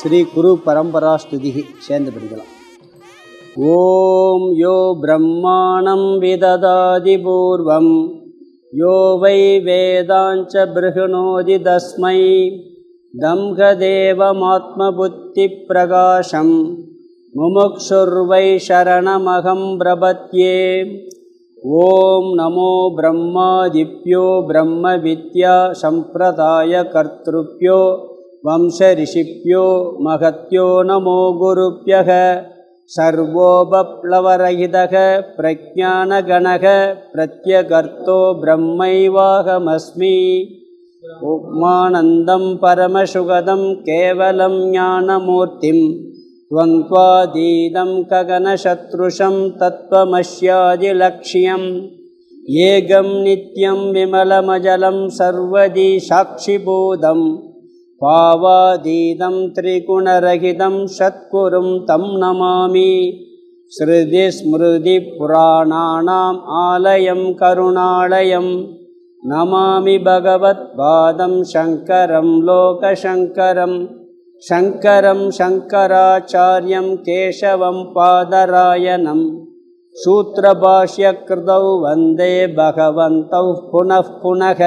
ஸ்ரீ குரு பரம்பரா ஸ்துதிகி சேர்ந்து படிக்கலாம். ஓம் யோ பிரம்மாணம் விததாதி பூர்வம் யோ வை வேதாஞ்ச ப்ருஹ்ணோதி தஸ்மை தம்ஹதேவமாத்ம புத்தி பிரகாசம் முமுக்ஷுர்வை சரணமகம் பிரபத்யே. ஓம் நமோ பிரம்மாதிப்யோ பிரம்ம வித்யா சம்பிரதாய கர்த்ருப்யோ வம்ச ரிஷிப்யோ மகத்யோ நமோ குருப்யக சர்வோபப்ளவரஹிதக பிரஜானகணக பிரத்யகர்த்தோ பிரம்மைவாஹமஸ்மி. உமானந்தம் பரமசுகதம் கேவலம் ஞானமூர்த்திம் த்வந்த்வாதீதம் ககனசத்ருஷம் தத்வமஸ்யாதிலக்ஷ்யம் ஏகம் நித்யம் விமலமஜலம் சர்வதி சாட்சிபூதம் பாவாதீதம் திரிகுணரகிதம் சத்குரும் தம் நமாமி. ஸ்ருதி ஸ்மிருதி புராணானாம் ஆலயம் கருணாலயம் நமாமி பகவத் பாதம் சங்கரம் லோகசங்கரம். சங்கரம் சங்கராச்சார்யம் கேசவம் பாதராயணம் சூத்ரபாஷ்யக்ருதௌ வந்தே பகவந்தௌ புனః புனக.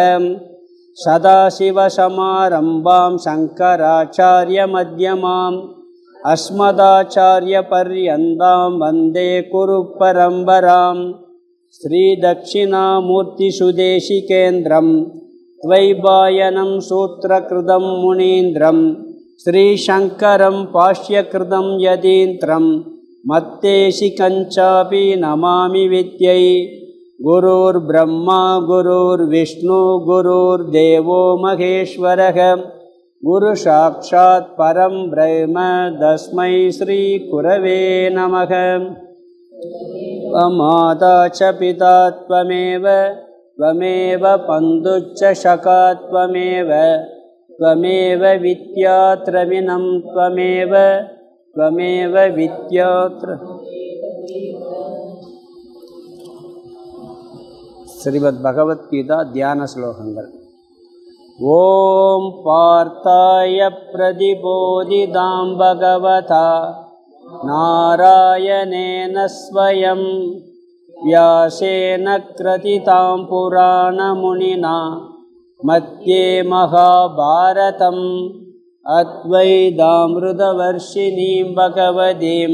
சதாசிவசமாரம்பாம் சங்கராச்சார்யமத்யமாம் அஸ்மதாச்சார்யபர்யந்தாம் வந்தே குரு பரம்பராம். ஸ்ரீதட்சிணாமூர்த்திசுதேசிகேந்திரம் த்வைபாயனம் சூத்ரகிருதம் முனீந்திரம் ஸ்ரீசங்கரம் பாஷ்யகிருதம் யதீந்திரம் மத்தேசிகஞ்சாபி நமாமி வித்யை. குருர் பிரம்மா குருர் விஷ்ணு குருர் தேவோ மகேஸ்வரக குரு சாக்ஷாத் பரம் பிரம்ம தஸ்மை ஸ்ரீ குரவே நமக. மாதா ச பிதா த்வமேவ த்வமேவ பந்துச்ச சகா த்வமேவ த்வமேவ வித்யாத்ரவிணம் த்வமேவ த்வமேவ வித்யாத்ர. ஸ்ரீமத் பகவத்கீதா தியான ஸ்லோகங்கள். ஓம் பார்த்தாய பிரதிபோதிதாம் பகவதா நாராயணேன ஸ்வயம் வியாசேன க்ரதிதாம் புராணமுனினா மத்யே மகாபாரதம் அத்வைதாமிருதவர்ஷிணீம் பகவதீம்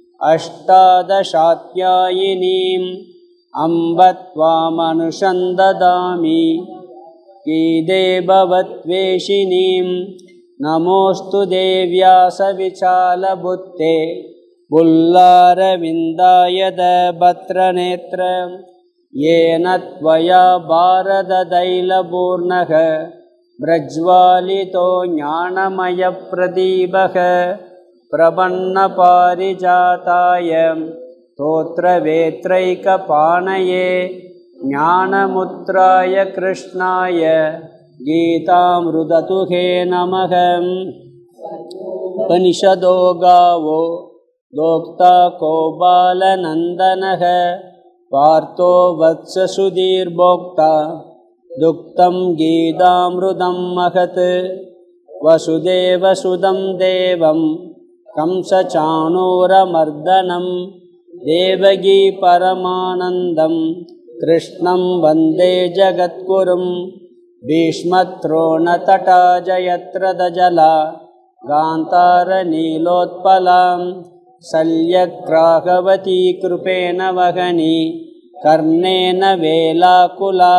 அஷ்டாதசாத்யாயினீம் அம்ப த்வாமனுசந்ததாமி கீதே பவத்வேஷிணீம். நமோஸ்து தேவ்யாஸ விசாலபுத்தே புல்லாரவிந்தாயத பத்ரநேத்ர ஏன த்வயா பாரததைலபூர்ணக பிரஜ்வாலிதோ ஞானமய பிரதீபக பிரபன்னபாரிஜாதாய தோத்ரவேத்ரைகபாணயே ஞானமுத்ராய கிருஷ்ணாய கீதாமிருததுஹே நமக. உபனிஷதோ காவோ தோக்தா கோபாலநந்தனக பார்த்தோ வத்ஸ சுதீர்போக்தா துக்தம் கீதாமிருதம் மகத். வசுதேவசுதம் தேவம் கம்சசாணூரமர்தனம் தேவகி பரமானந்தம் கிருஷ்ணம் வந்தே ஜகத்குரும். பீஷ்மத்ரோணதடா ஜயத்ரதஜலா காந்தாரநீலோத்பலாம் சல்யக்ராகவதி கிருபேண வகனி கர்ணேன வேலாகுலா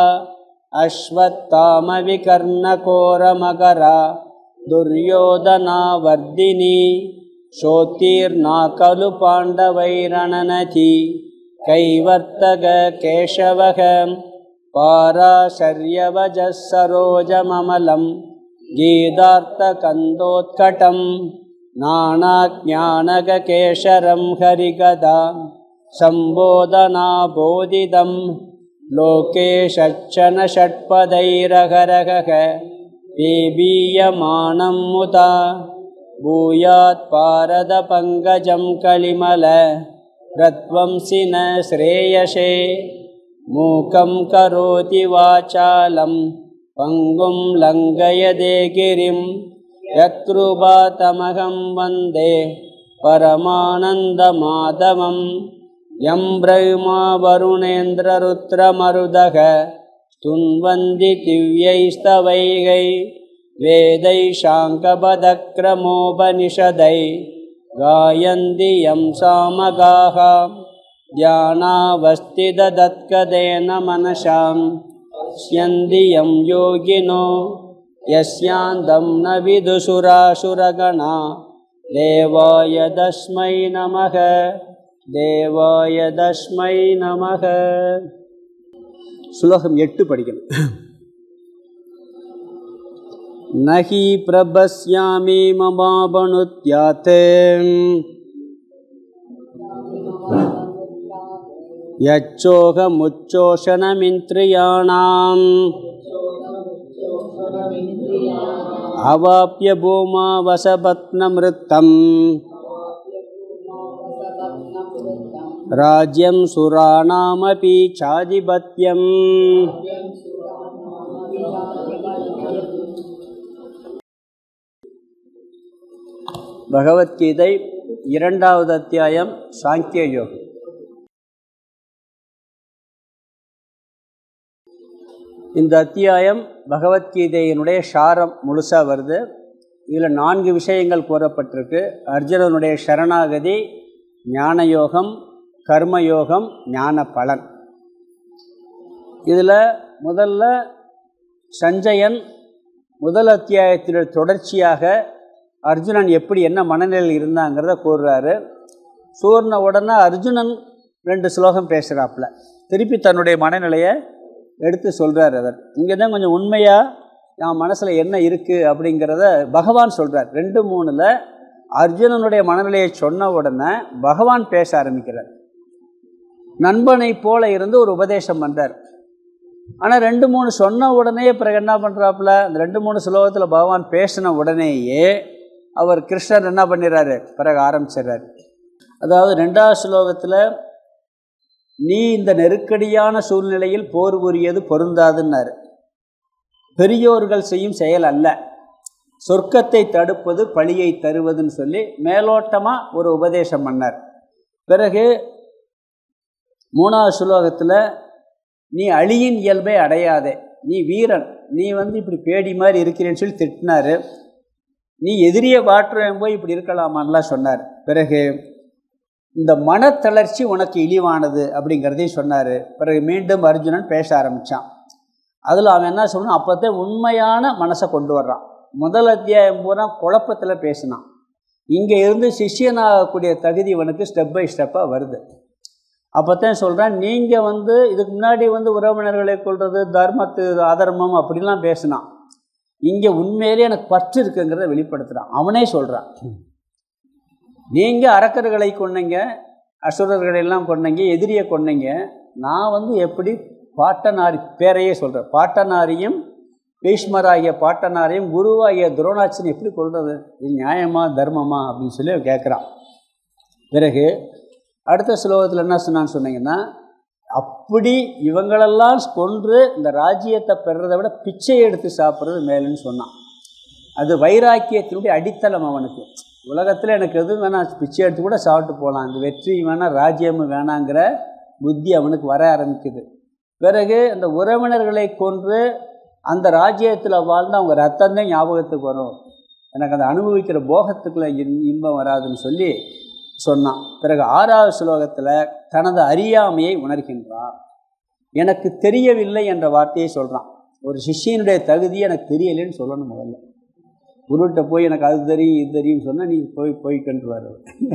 அஸ்வத்தாமவிகர்ணகோரமகரா துர்யோதனாவர்தினி சோத்தீர்ணா கலு பாண்டவைரணநதி கைவர்த்தக கேசவக பாராசர்யவஜः சரோஜமமலம் கீதார்த்தகந்தோத்கடம் நானாஜ்ஞானகேசரம் ஹரிகதா சம்போதனாபோதிதம் லோகே ஷட்சன ஷட்பதைரகரகக பீபீயமானம் முதா பூயாத் பாரத பங்கஜம் கலிமல ரத்வம்சி ந ஸ்ரேயசே. மூகம் கரோதி வாசாலம் பங்கும் லங்கயதே கிரிம் யத்ருபாதமகம் வந்தே பரமானந்தமாதவம் யம் பிரம்மா வருணேந்திர ருத்ரமருதக ஸ்துன்வந்தி திவ்யைஸ்தவைகை வேதை சாங்கபதக்ரமோபனிஷதை காயந்தி யம் சாமகாஹ தியானாவஸ்திததத்கதேன மனசாம் ஸ்யந்தி யம் யோகினோ யஸ்யாந்தம் ந விதுசுராசுரகணா தேவாய தஸ்மை நமக தேவாய தஸ்மை நமக. ஸ்லோகம் 8 படிக்கணும். நஹி பிரபஸ்யாமி மமாபனுத்யாதே யச்சோகமுச்சோஷணமிந்திரியாணாம் அவாப்ய பூமா வசபத்னமிருத்தம் ராஜ்யம் சுராணாமபி சாதிபத்யம். பகவத்கீதை 2வது அத்தியாயம் சாங்கிய யோகம். இந்த அத்தியாயம் பகவத்கீதையினுடைய சாரம் முழுசாக வருது. இதில் 4 விஷயங்கள் கூறப்பட்டிருக்கு. அர்ஜுனனுடைய சரணாகதி, ஞான யோகம், கர்மயோகம், ஞான பலன். இதில் முதல்ல சஞ்சயன் முதல் அத்தியாயத்தினுடைய தொடர்ச்சியாக அர்ஜுனன் எப்படி என்ன மனநிலையில் இருந்தாங்கிறத கூறுறாரு. சூர்ண உடனே அர்ஜுனன் 2 ஸ்லோகம் பேசுகிறாப்புல திருப்பி தன்னுடைய மனநிலையை எடுத்து சொல்கிறார். அவர் இங்கே தான் கொஞ்சம் உண்மையாக என் மனசில் என்ன இருக்குது அப்படிங்கிறத பகவான் சொல்கிறார். 2:3 அர்ஜுனனுடைய மனநிலையை சொன்ன உடனே பகவான் பேச ஆரம்பிக்கிறார். நண்பனை போல இருந்து ஒரு உபதேசம் பண்ணுறார். ஆனால் 2-3 சொன்ன உடனே பிறகு என்ன பண்ணுறாப்புல, அந்த 2-3 ஸ்லோகத்தில் பகவான் பேசின உடனேயே அவர் கிருஷ்ணர் என்ன பண்ணிடுறாரு, பிறகு ஆரம்பிச்சிடுறார். அதாவது 2வது ஸ்லோகத்தில் நீ இந்த நெருக்கடியான சூழ்நிலையில் போர் புரியது பொருந்தாதுன்னாரு. பெரியோர்கள் செய்யும் செயல் அல்ல, சொர்க்கத்தை தடுப்பது பழியை தருவதுன்னு சொல்லி மேலோட்டமாக ஒரு உபதேசம் பண்ணார். பிறகு 3வது ஸ்லோகத்தில் நீ அழியின் இயல்பை அடையாதே, நீ வீரன், நீ இப்படி பேடி மாதிரி இருக்கிறேன்னு சொல்லி திட்டினார். நீ எதிரியை வாட்டுறவன் போய் இப்படி இருக்கலாமான்லாம் சொன்னார். பிறகு இந்த மனத்தளர்ச்சி உனக்கு இழிவானது அப்படிங்கிறதையும் சொன்னார். பிறகு மீண்டும் அர்ஜுனன் பேச ஆரம்பித்தான். அதில் அவன் என்ன சொல்லணும், அப்போதான் உண்மையான மனசை கொண்டு வர்றான். முதல் அத்தியாயம் பூரா குழப்பத்தில் பேசினான். இங்கே இருந்து சிஷ்யனாகக்கூடிய தகுதி இவனுக்கு ஸ்டெப் பை ஸ்டெப்பாக வருது. அப்போத்தான் சொல்கிறேன், நீங்கள் இதுக்கு முன்னாடி உறவினர்களை கொள்வது தர்மத்து அதர்மம் அப்படிலாம் பேசினான். இங்கே உண்மையிலே எனக்கு பற்று இருக்குங்கிறத வெளிப்படுத்துகிறான். அவனே சொல்கிறான், நீங்கள் அரக்கர்களை கொன்னீங்க, அசுரர்களெல்லாம் கொன்னீங்க, எதிரியை கொன்னீங்க. நான் எப்படி பாட்டனாரி பேரையே சொல்கிறேன், பாட்டனாரியும் பீஷ்மராகிய பாட்டனாரையும் குருவாகிய துரோணாச்சன் எப்படி கொள்வது, இது நியாயமா தர்மமா அப்படின்னு சொல்லி கேட்குறான். பிறகு அடுத்த ஸ்லோகத்தில் என்ன சொன்னான்னு சொன்னீங்கன்னா, அப்படி இவங்களெல்லாம் கொன்று இந்த ராஜ்யத்தை பெறுறதை விட பிச்சை எடுத்து சாப்பிட்றது மேலுன்னு சொன்னான். அது வைராக்கியத்தினுடைய அடித்தளம் அவனுக்கு. உலகத்தில் எனக்கு எதுவும் வேணாம், பிச்சை எடுத்து கூட சாப்பிட்டு போகலாம், இந்த வெற்றி வேணாம் ராஜ்யமும் வேணாங்கிற புத்தி அவனுக்கு வர ஆரம்பிக்குது. பிறகு அந்த உறவினர்களை கொன்று அந்த ராஜ்யத்தில் வாழ்ந்து அவங்க ரத்தந்தான் ஞாபகத்துக்கு வரும், எனக்கு அந்த அனுபவிக்கிற போகத்துக்குள்ள இன்பம் வராதுன்னு சொல்லி சொன்னான். பிறகு 6வது ஸ்லோகத்தில் தனது அறியாமையை உணர்கின்றான். எனக்கு தெரியவில்லை என்ற வார்த்தையை சொல்கிறான். ஒரு சிஷ்யனுடைய தகுதி எனக்கு தெரியலைன்னு சொல்லணும். முதல்ல குருகிட்ட போய் எனக்கு அது தெரியும் இது தெரியும்னு சொன்னால் நீ போய்கன்றுவார்,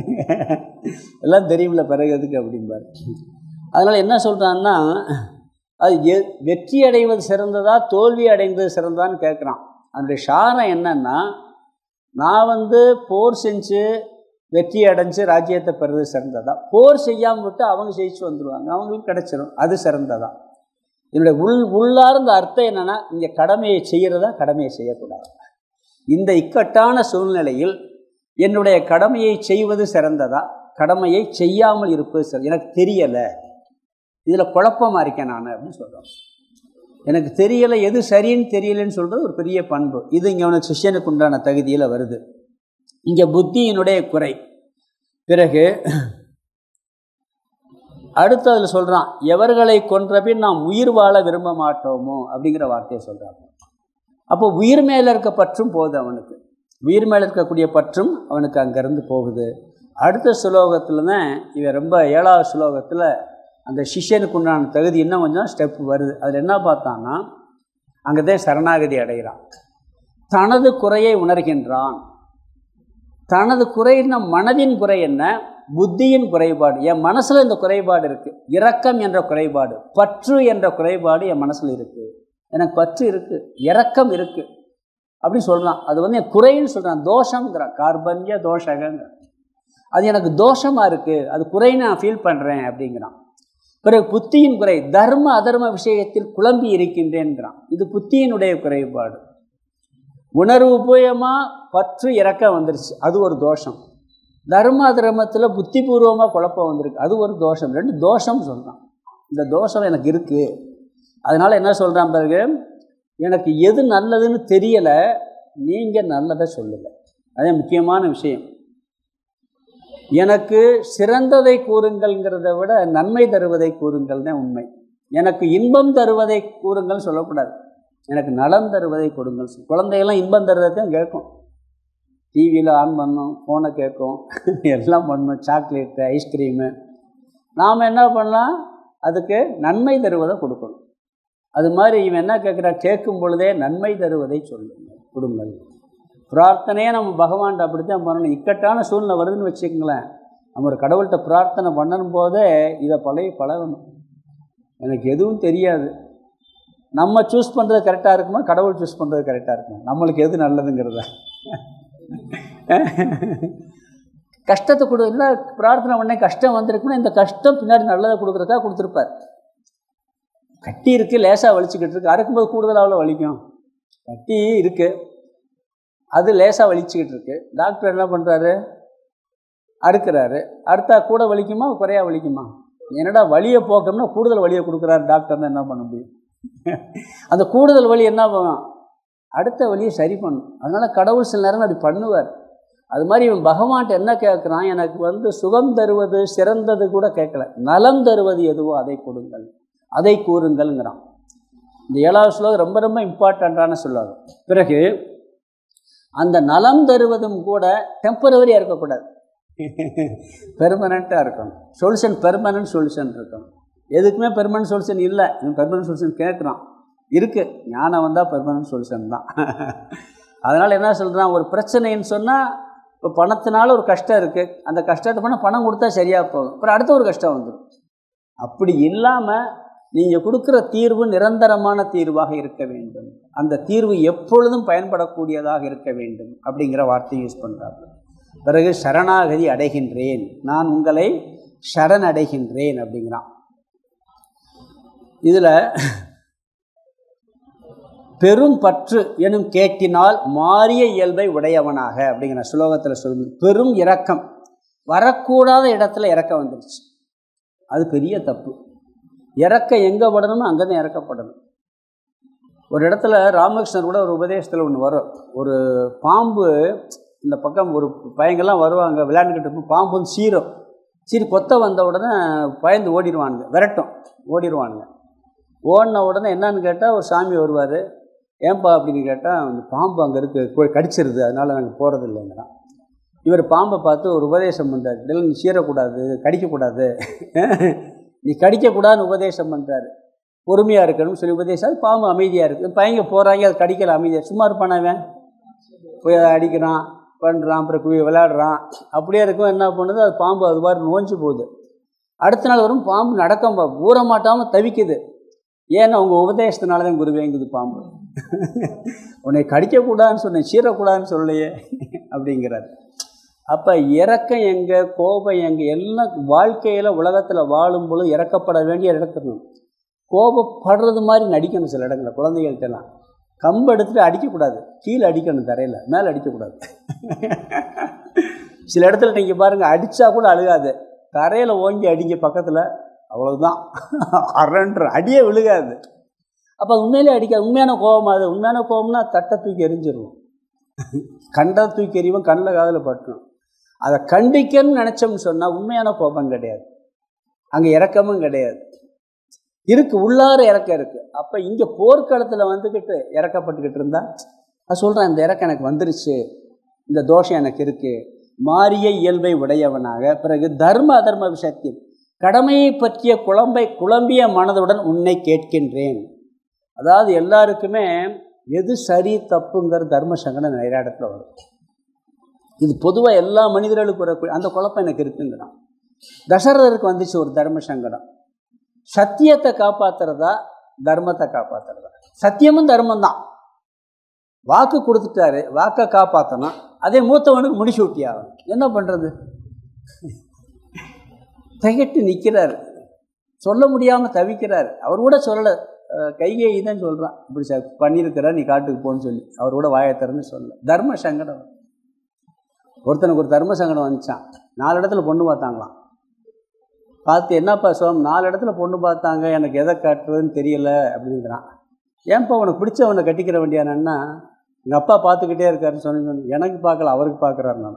எல்லாம் தெரியும்ல பிறகு எதுக்கு அப்படிம்பார். அதனால் என்ன சொல்கிறான்னா, அது வெற்றி அடைவது சிறந்ததா தோல்வி அடைந்தது சிறந்தான்னு கேட்குறான். அதனுடைய சாரம் என்னன்னா, நான் போர் செஞ்சு வெற்றி அடைஞ்சு ராஜ்யத்தை பெறுறது சிறந்ததா, போர் செய்யாமல் விட்டு அவங்க ஜெயிச்சு வந்துடுவாங்க, அவங்களுக்கு கிடைச்சிடும், அது சிறந்ததா. இதனுடைய உள்ளார்ந்த அர்த்தம் என்னென்னா, இங்கே கடமையை செய்கிறதா கடமையை செய்யக்கூடாது. இந்த இக்கட்டான சூழ்நிலையில் என்னுடைய கடமையை செய்வது சிறந்ததா கடமையை செய்யாமல் இருப்பது சிறந்த, எனக்கு தெரியலை, இதில் குழப்பமாக இருக்கேன் நான் அப்படின்னு சொல்கிறோம். எனக்கு தெரியலை, எது சரின்னு தெரியலைன்னு சொல்கிறது ஒரு பெரிய பண்பு. இது இங்கே அவனுக்கு சிஷ்யனுக்கு உண்டான தகுதியில் வருது. இங்கே புத்தியினுடைய குறை. பிறகு அடுத்து அதில் சொல்கிறான், எவர்களை கொன்றபின் நாம் உயிர் வாழ விரும்ப மாட்டோமோ அப்படிங்கிற வார்த்தையை சொல்கிறாங்க. அப்போ உயிர் மேலே இருக்க பற்றும் போகுது அவனுக்கு, உயிர் மேலே இருக்கக்கூடிய பற்றும் அவனுக்கு அங்கேருந்து போகுது. அடுத்த ஸ்லோகத்தில் தான் இவன் ரொம்ப 7வது ஸ்லோகத்தில் அந்த சிஷ்யனுக்கு உண்டான தகுதி இன்னும் கொஞ்சம் ஸ்டெப் வருது. அதில் என்ன பார்த்தான்னா, அங்கே தான் சரணாகதி அடைகிறான். தனது குறையை உணர்கின்றான். தனது குறைன்னா மனதின் குறை என்ன, புத்தியின் குறைபாடு. என் மனசில் இந்த குறைபாடு இருக்குது, இரக்கம் என்ற குறைபாடு, பற்று என்ற குறைபாடு என் மனசில் இருக்குது. எனக்கு பற்று இருக்குது, இரக்கம் இருக்குது அப்படின்னு சொல்கிறான். அது என் குறைன்னு சொல்கிறான், தோஷங்கிறான், கார்பன்ய தோஷகங்க. அது எனக்கு தோஷமாக இருக்குது, அது குறைன்னு நான் ஃபீல் பண்ணுறேன் அப்படிங்கிறான். பிறகு புத்தியின் குறை, தர்ம அதர்ம விஷயத்தில் குழம்பி இருக்கின்றேன்கிறான். இது புத்தியினுடைய குறைபாடு. உணர்வு பூயமாக பற்று இறக்கம் வந்துருச்சு, அது ஒரு தோஷம். தர்ம அதர்மத்தில் புத்திபூர்வமாக குழப்பம் வந்திருக்கு, அது ஒரு தோஷம். 2 தோஷம் சொல்கிறான். இந்த தோஷம் எனக்கு இருக்குது. அதனால் என்ன சொல்கிறான் பிறகு, எனக்கு எது நல்லதுன்னு தெரியலை, நீங்கள் நல்லதை சொல்லுங்கள். அதே முக்கியமான விஷயம். எனக்கு சிறந்ததை கூறுங்கள்ங்கிறத விட நன்மை தருவதை கூறுங்கள் தான் உண்மை. எனக்கு இன்பம் தருவதை கூறுங்கள் சொல்லக்கூடாது, எனக்கு நலம் தருவதை கொடுங்கள். குழந்தைகள்லாம் இன்பம் தருவதையும் கேட்கும், டிவியில் ஆன் பண்ணும், ஃபோனை கேட்கும், எல்லாம் பண்ணும், சாக்லேட்டு ஐஸ்கிரீமு. நாம் என்ன பண்ணலாம், அதுக்கு நன்மை தருவதை கொடுக்கணும். அது மாதிரி இவன் என்ன கேட்குறா, கேட்கும் பொழுதே நன்மை தருவதை சொல்லுங்கள், கொடுங்கள். பிரார்த்தனையே நம்ம பகவான்கிட்ட அப்படித்தான் பண்ணணும். இக்கட்டான சூழ்நிலை வருதுன்னு வச்சுக்கோங்களேன், நம்ம ஒரு கடவுள்கிட்ட பிரார்த்தனை பண்ணணும் போதே இதை பழகணும். எனக்கு எதுவும் தெரியாது, நம்ம சூஸ் பண்ணுறது கரெக்டாக இருக்குமா, கடவுள் சூஸ் பண்ணுறது கரெக்டாக இருக்குமா, நம்மளுக்கு எது நல்லதுங்கிறத. கஷ்டத்தை கொடு, இல்லை பிரார்த்தனை உடனே கஷ்டம் வந்திருக்குன்னா இந்த கஷ்டம் பின்னாடி நல்லதை கொடுக்குறதா கொடுத்துருப்பார். கட்டி இருக்குது, லேசாக வலிச்சுக்கிட்டு இருக்கு, அறுக்கும்போது கூடுதலாக அவ்வளோ வலிக்கும். கட்டி இருக்குது, அது லேசாக வலிச்சுக்கிட்டு இருக்கு, டாக்டர் என்ன பண்ணுறாரு, அறுக்கிறாரு. அறுத்தா கூட வலிக்குமா குறையா வலிக்குமா? என்னடா வலியை போக்கம்னா கூடுதல் வலியை கொடுக்குறாரு டாக்டர்னு என்ன பண்ண முடியும்? அந்த கூடுதல் வலி என்ன பண்ணும், அடுத்த வலியை சரி பண்ணும். அதனால் கடவுள் சில நேரம் அப்படி பண்ணுவார். அது மாதிரி இவன் பகவான்கிட்ட என்ன கேட்குறான், எனக்கு சுகம் தருவது சிறந்தது கூட கேட்கல, நலம் தருவது எதுவோ அதை கொடுங்கள், அதை கூறுங்கள்ங்கிறான். இந்த 7வது ஸ்லோகம் ரொம்ப ரொம்ப இம்பார்ட்டண்ட்டான சொல்லாது. பிறகு அந்த நலம் தருவதும் கூட டெம்பரவரியாக இருக்கக்கூடாது, பெர்மனண்ட்டாக இருக்கணும். சொல்யூஷன் பெர்மனன்ட் சொல்யூஷன் இருக்கணும். எதுக்குமே பெர்மனன்ட் சொல்யூஷன் இல்லை, இவன் பெர்மனன்ட் சொல்யூஷன் கேட்குறான். இருக்குது, ஞானம் வந்தால் பெர்மனன்ட் சொல்யூஷன் தான். அதனால் என்ன சொல்கிறான், ஒரு பிரச்சனைன்னு சொன்னால், இப்போ பணத்தினால ஒரு கஷ்டம் இருக்குது, அந்த கஷ்டத்தை பண்ணால் பணம் கொடுத்தா சரியாக போகும், அப்புறம் அடுத்த ஒரு கஷ்டம் வந்துடும். அப்படி இல்லாமல் நீங்கள் கொடுக்குற தீர்வு நிரந்தரமான தீர்வாக இருக்க வேண்டும், அந்த தீர்வு எப்பொழுதும் பயன்படக்கூடியதாக இருக்க வேண்டும் அப்படிங்கிற வார்த்தையை யூஸ் பண்ணுறாங்க. பிறகு சரணாகதி அடைகின்றேன், நான் உங்களை சரணடைகின்றேன் அப்படிங்கிறான். இதில் பெரும் பற்று எனும் கேட்டினால் மாறிய இயல்பை உடையவனாக அப்படிங்கிற ஸ்லோகத்தில் சொல்லுது. பெரும் இரக்கம், வரக்கூடாத இடத்துல இறக்கம் வந்துருச்சு, அது பெரிய தப்பு. இறக்க எங்கே படணுமோ அங்கே தான் இறக்கப்படணும். ஒரு இடத்துல ராமகிருஷ்ணர் கூட ஒரு உபதேசத்தில் ஒன்று வரும், ஒரு பாம்பு இந்த பக்கம் ஒரு பையங்கள்லாம் வருவாங்க விளையாண்டுக்கிட்டு இருக்கும், பாம்பு சீரி கொத்த வந்த உடனே பயந்து ஓடிடுவானுங்க, விரட்டும் ஓடிடுவானுங்க. ஓடின உடனே என்னன்னு கேட்டால் ஒரு சாமி வருவார், ஏன்பா அப்படின்னு கேட்டால் அந்த பாம்பு அங்கே இருக்குது கடிச்சிருது, அதனால் நாங்கள் போகிறது இல்லைங்கிறான். இவர் பாம்பை பார்த்து ஒரு உபதேசம் பண்ணுறாரு, இல்லை நீ சீரக்கூடாது, கடிக்கக்கூடாது, நீ கடிக்கக்கூடாதுன்னு உபதேசம் பண்ணுறாரு. பொறுமையாக இருக்கணும்னு சொல்லி உபதேசம். பாம்பு அமைதியாக இருக்குது, பையங்க போகிறாங்க, அது கடிக்கல, அமைதியாக சும்மா இருப்பானவன், போய் அதை அடிக்கிறான் பண்ணுறான், அப்புறம் விளையாடுறான், அப்படியே இருக்கும். என்ன பண்ணுது, அது பாம்பு அது மாதிரி நோஞ்சு போகுது. அடுத்த நாள் வரும், பாம்பு நடக்க ஊற மாட்டாமல் தவிக்குது. ஏன்னா அவங்க உபதேசத்தினால தான் குருவேங்குது பாம்பு. உன்னை கடிக்கக்கூடாதுன்னு சொன்னேன், சீரக்கூடாதுன்னு சொல்லலையே அப்படிங்கிறார். அப்போ இறக்கம் எங்கே, கோபம் எங்கே, எல்லாம் வாழ்க்கையில் உலகத்தில் வாழும்பொழுது இறக்கப்பட வேண்டிய இடத்துக்கணும். கோபப்படுறது மாதிரி நடிக்கணும். சில இடங்களில் குழந்தைகள்கிட்டலாம் கம்பு எடுத்துகிட்டு அடிக்கக்கூடாது, கீழே அடிக்கணும், தரையில் மேலே அடிக்கக்கூடாது. சில இடத்துல நீங்கள் பாருங்கள், அடித்தா கூட அழுகாது, தரையில் ஓங்கி அடிங்க பக்கத்தில், அவ்வளோதான், அரண்டு அடியே விழுகாது. அப்போ அது உண்மையிலே அடிக்காது. உண்மையான கோபம். அது உண்மையான கோபம்னா தட்டை தூக்கி எரிஞ்சிருவோம், கண்டை தூக்கி எறிவோம், கண்ணில் காதில் பட்டணும். அதை கண்டிக்கணும்னு நினச்சோம்னு சொன்னால் உண்மையான கோபம் கிடையாது, அங்கே இறக்கமும் கிடையாது. இருக்குது, உள்ளார இறக்கம் இருக்குது. அப்போ இங்கே போர்க்களத்தில் வந்துக்கிட்டு இறக்கப்பட்டுக்கிட்டு இருந்தால் அது சொல்கிறேன், இந்த இறக்கம் எனக்கு வந்துருச்சு, இந்த தோஷம் எனக்கு இருக்குது, மாறிய இயல்பை உடையவனாக. பிறகு தர்ம அதர்ம விஷயத்தில் கடமையை பற்றிய குழம்பிய மனதுடன் உன்னை கேட்கின்றேன். அதாவது எல்லாருக்குமே எது சரி தப்புங்கிற தர்ம சங்கடம் நிறைய இடத்துல வரும். இது பொதுவாக எல்லா மனிதர்களுக்கும் வரக்கூடிய அந்த குழப்பம் எனக்கு இருக்குங்கிறான். தசரதருக்கு வந்துச்சு ஒரு தர்ம சங்கடம். சத்தியத்தை காப்பாற்றுறதா தர்மத்தை காப்பாற்றுறதா? சத்தியமும் தர்மம் தான். வாக்கு கொடுத்துட்டாரு, வாக்கை காப்பாற்றணும். அதே மூத்தவனுக்கு முடிச்சு விட்டியாகணும். என்ன பண்ணுறது? திகட்டு நிற்கிறார், சொல்ல முடியாமல் தவிக்கிறார். அவர் கூட சொல்லலை, கைகேயி தான் சொல்கிறான், இப்படி பண்ணியிருக்கிறார், நீ காட்டுக்கு போன்னு சொல்லி. அவர் கூட வாயை திறந்து சொல்ல. தர்ம சங்கடம். ஒருத்தனுக்கு ஒரு தர்ம சங்கடம் வந்துச்சான். 4 இடத்துல பொண்ணு பார்த்தாங்களாம். பார்த்து, என்னப்பா சோம், 4 இடத்துல பொண்ணு பார்த்தாங்க, எனக்கு எதை காட்டுறதுன்னு தெரியலை அப்படிங்கிறான். ஏன்ப்பா உனக்கு பிடிச்சவனை கட்டிக்கிற வேண்டியானன்னா, எங்கள் அப்பா பார்த்துக்கிட்டே இருக்காருன்னு சொன்னீங்க. எனக்கு பார்க்கல, அவருக்கு பார்க்குறாரு. நான்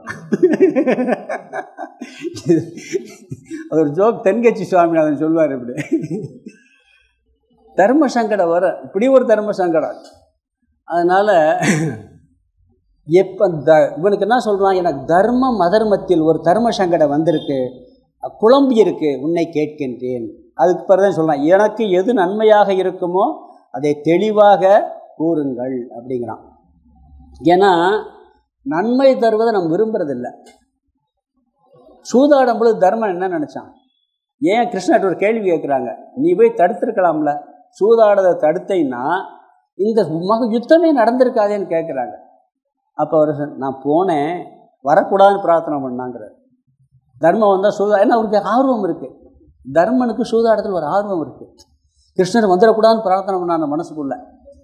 அது ஒரு ஜோக், தென்கட்சி சுவாமிநாதன் சொல்லுவார். இப்படி தர்ம சங்கடம் வர, இப்படி ஒரு தர்ம சங்கடம். அதனால் எப்போ இவனுக்கு என்ன சொல்கிறான், எனக்கு தர்மம் அதர்மத்தில் ஒரு தர்ம சங்கடம் வந்திருக்கு, குழம்பி இருக்கு, உன்னை கேட்கின்றேன். அதுக்கு பிறகுதான் சொல்கிறான், எனக்கு எது நன்மையாக இருக்குமோ அதை தெளிவாக கூறுங்கள் அப்படிங்கிறான். ஏன்னா நன்மை தருவதை நம்ம விரும்புறதில்லை. சூதாடும் பொழுது தர்மம் என்ன நினச்சான்? ஏன் கிருஷ்ணர் ஒரு கேள்வி கேட்குறாங்க, நீ போய் தடுத்துருக்கலாம்ல, சூதாடதை தடுத்தைன்னா இந்த யுத்தமே நடந்திருக்காதேன்னு கேட்குறாங்க. அப்போ அவர் நான் போனேன், வரக்கூடாதுன்னு பிரார்த்தனை பண்ணாங்கிறார். தர்மம் வந்தால் சூதா, ஏன்னா அவருக்கு ஆர்வம் இருக்குது, தர்மனுக்கு சூதாடத்தில் ஒரு ஆர்வம் இருக்குது. கிருஷ்ணர் வந்துடக்கூடாதுன்னு பிரார்த்தனை பண்ணாங்க மனசுக்குள்ள.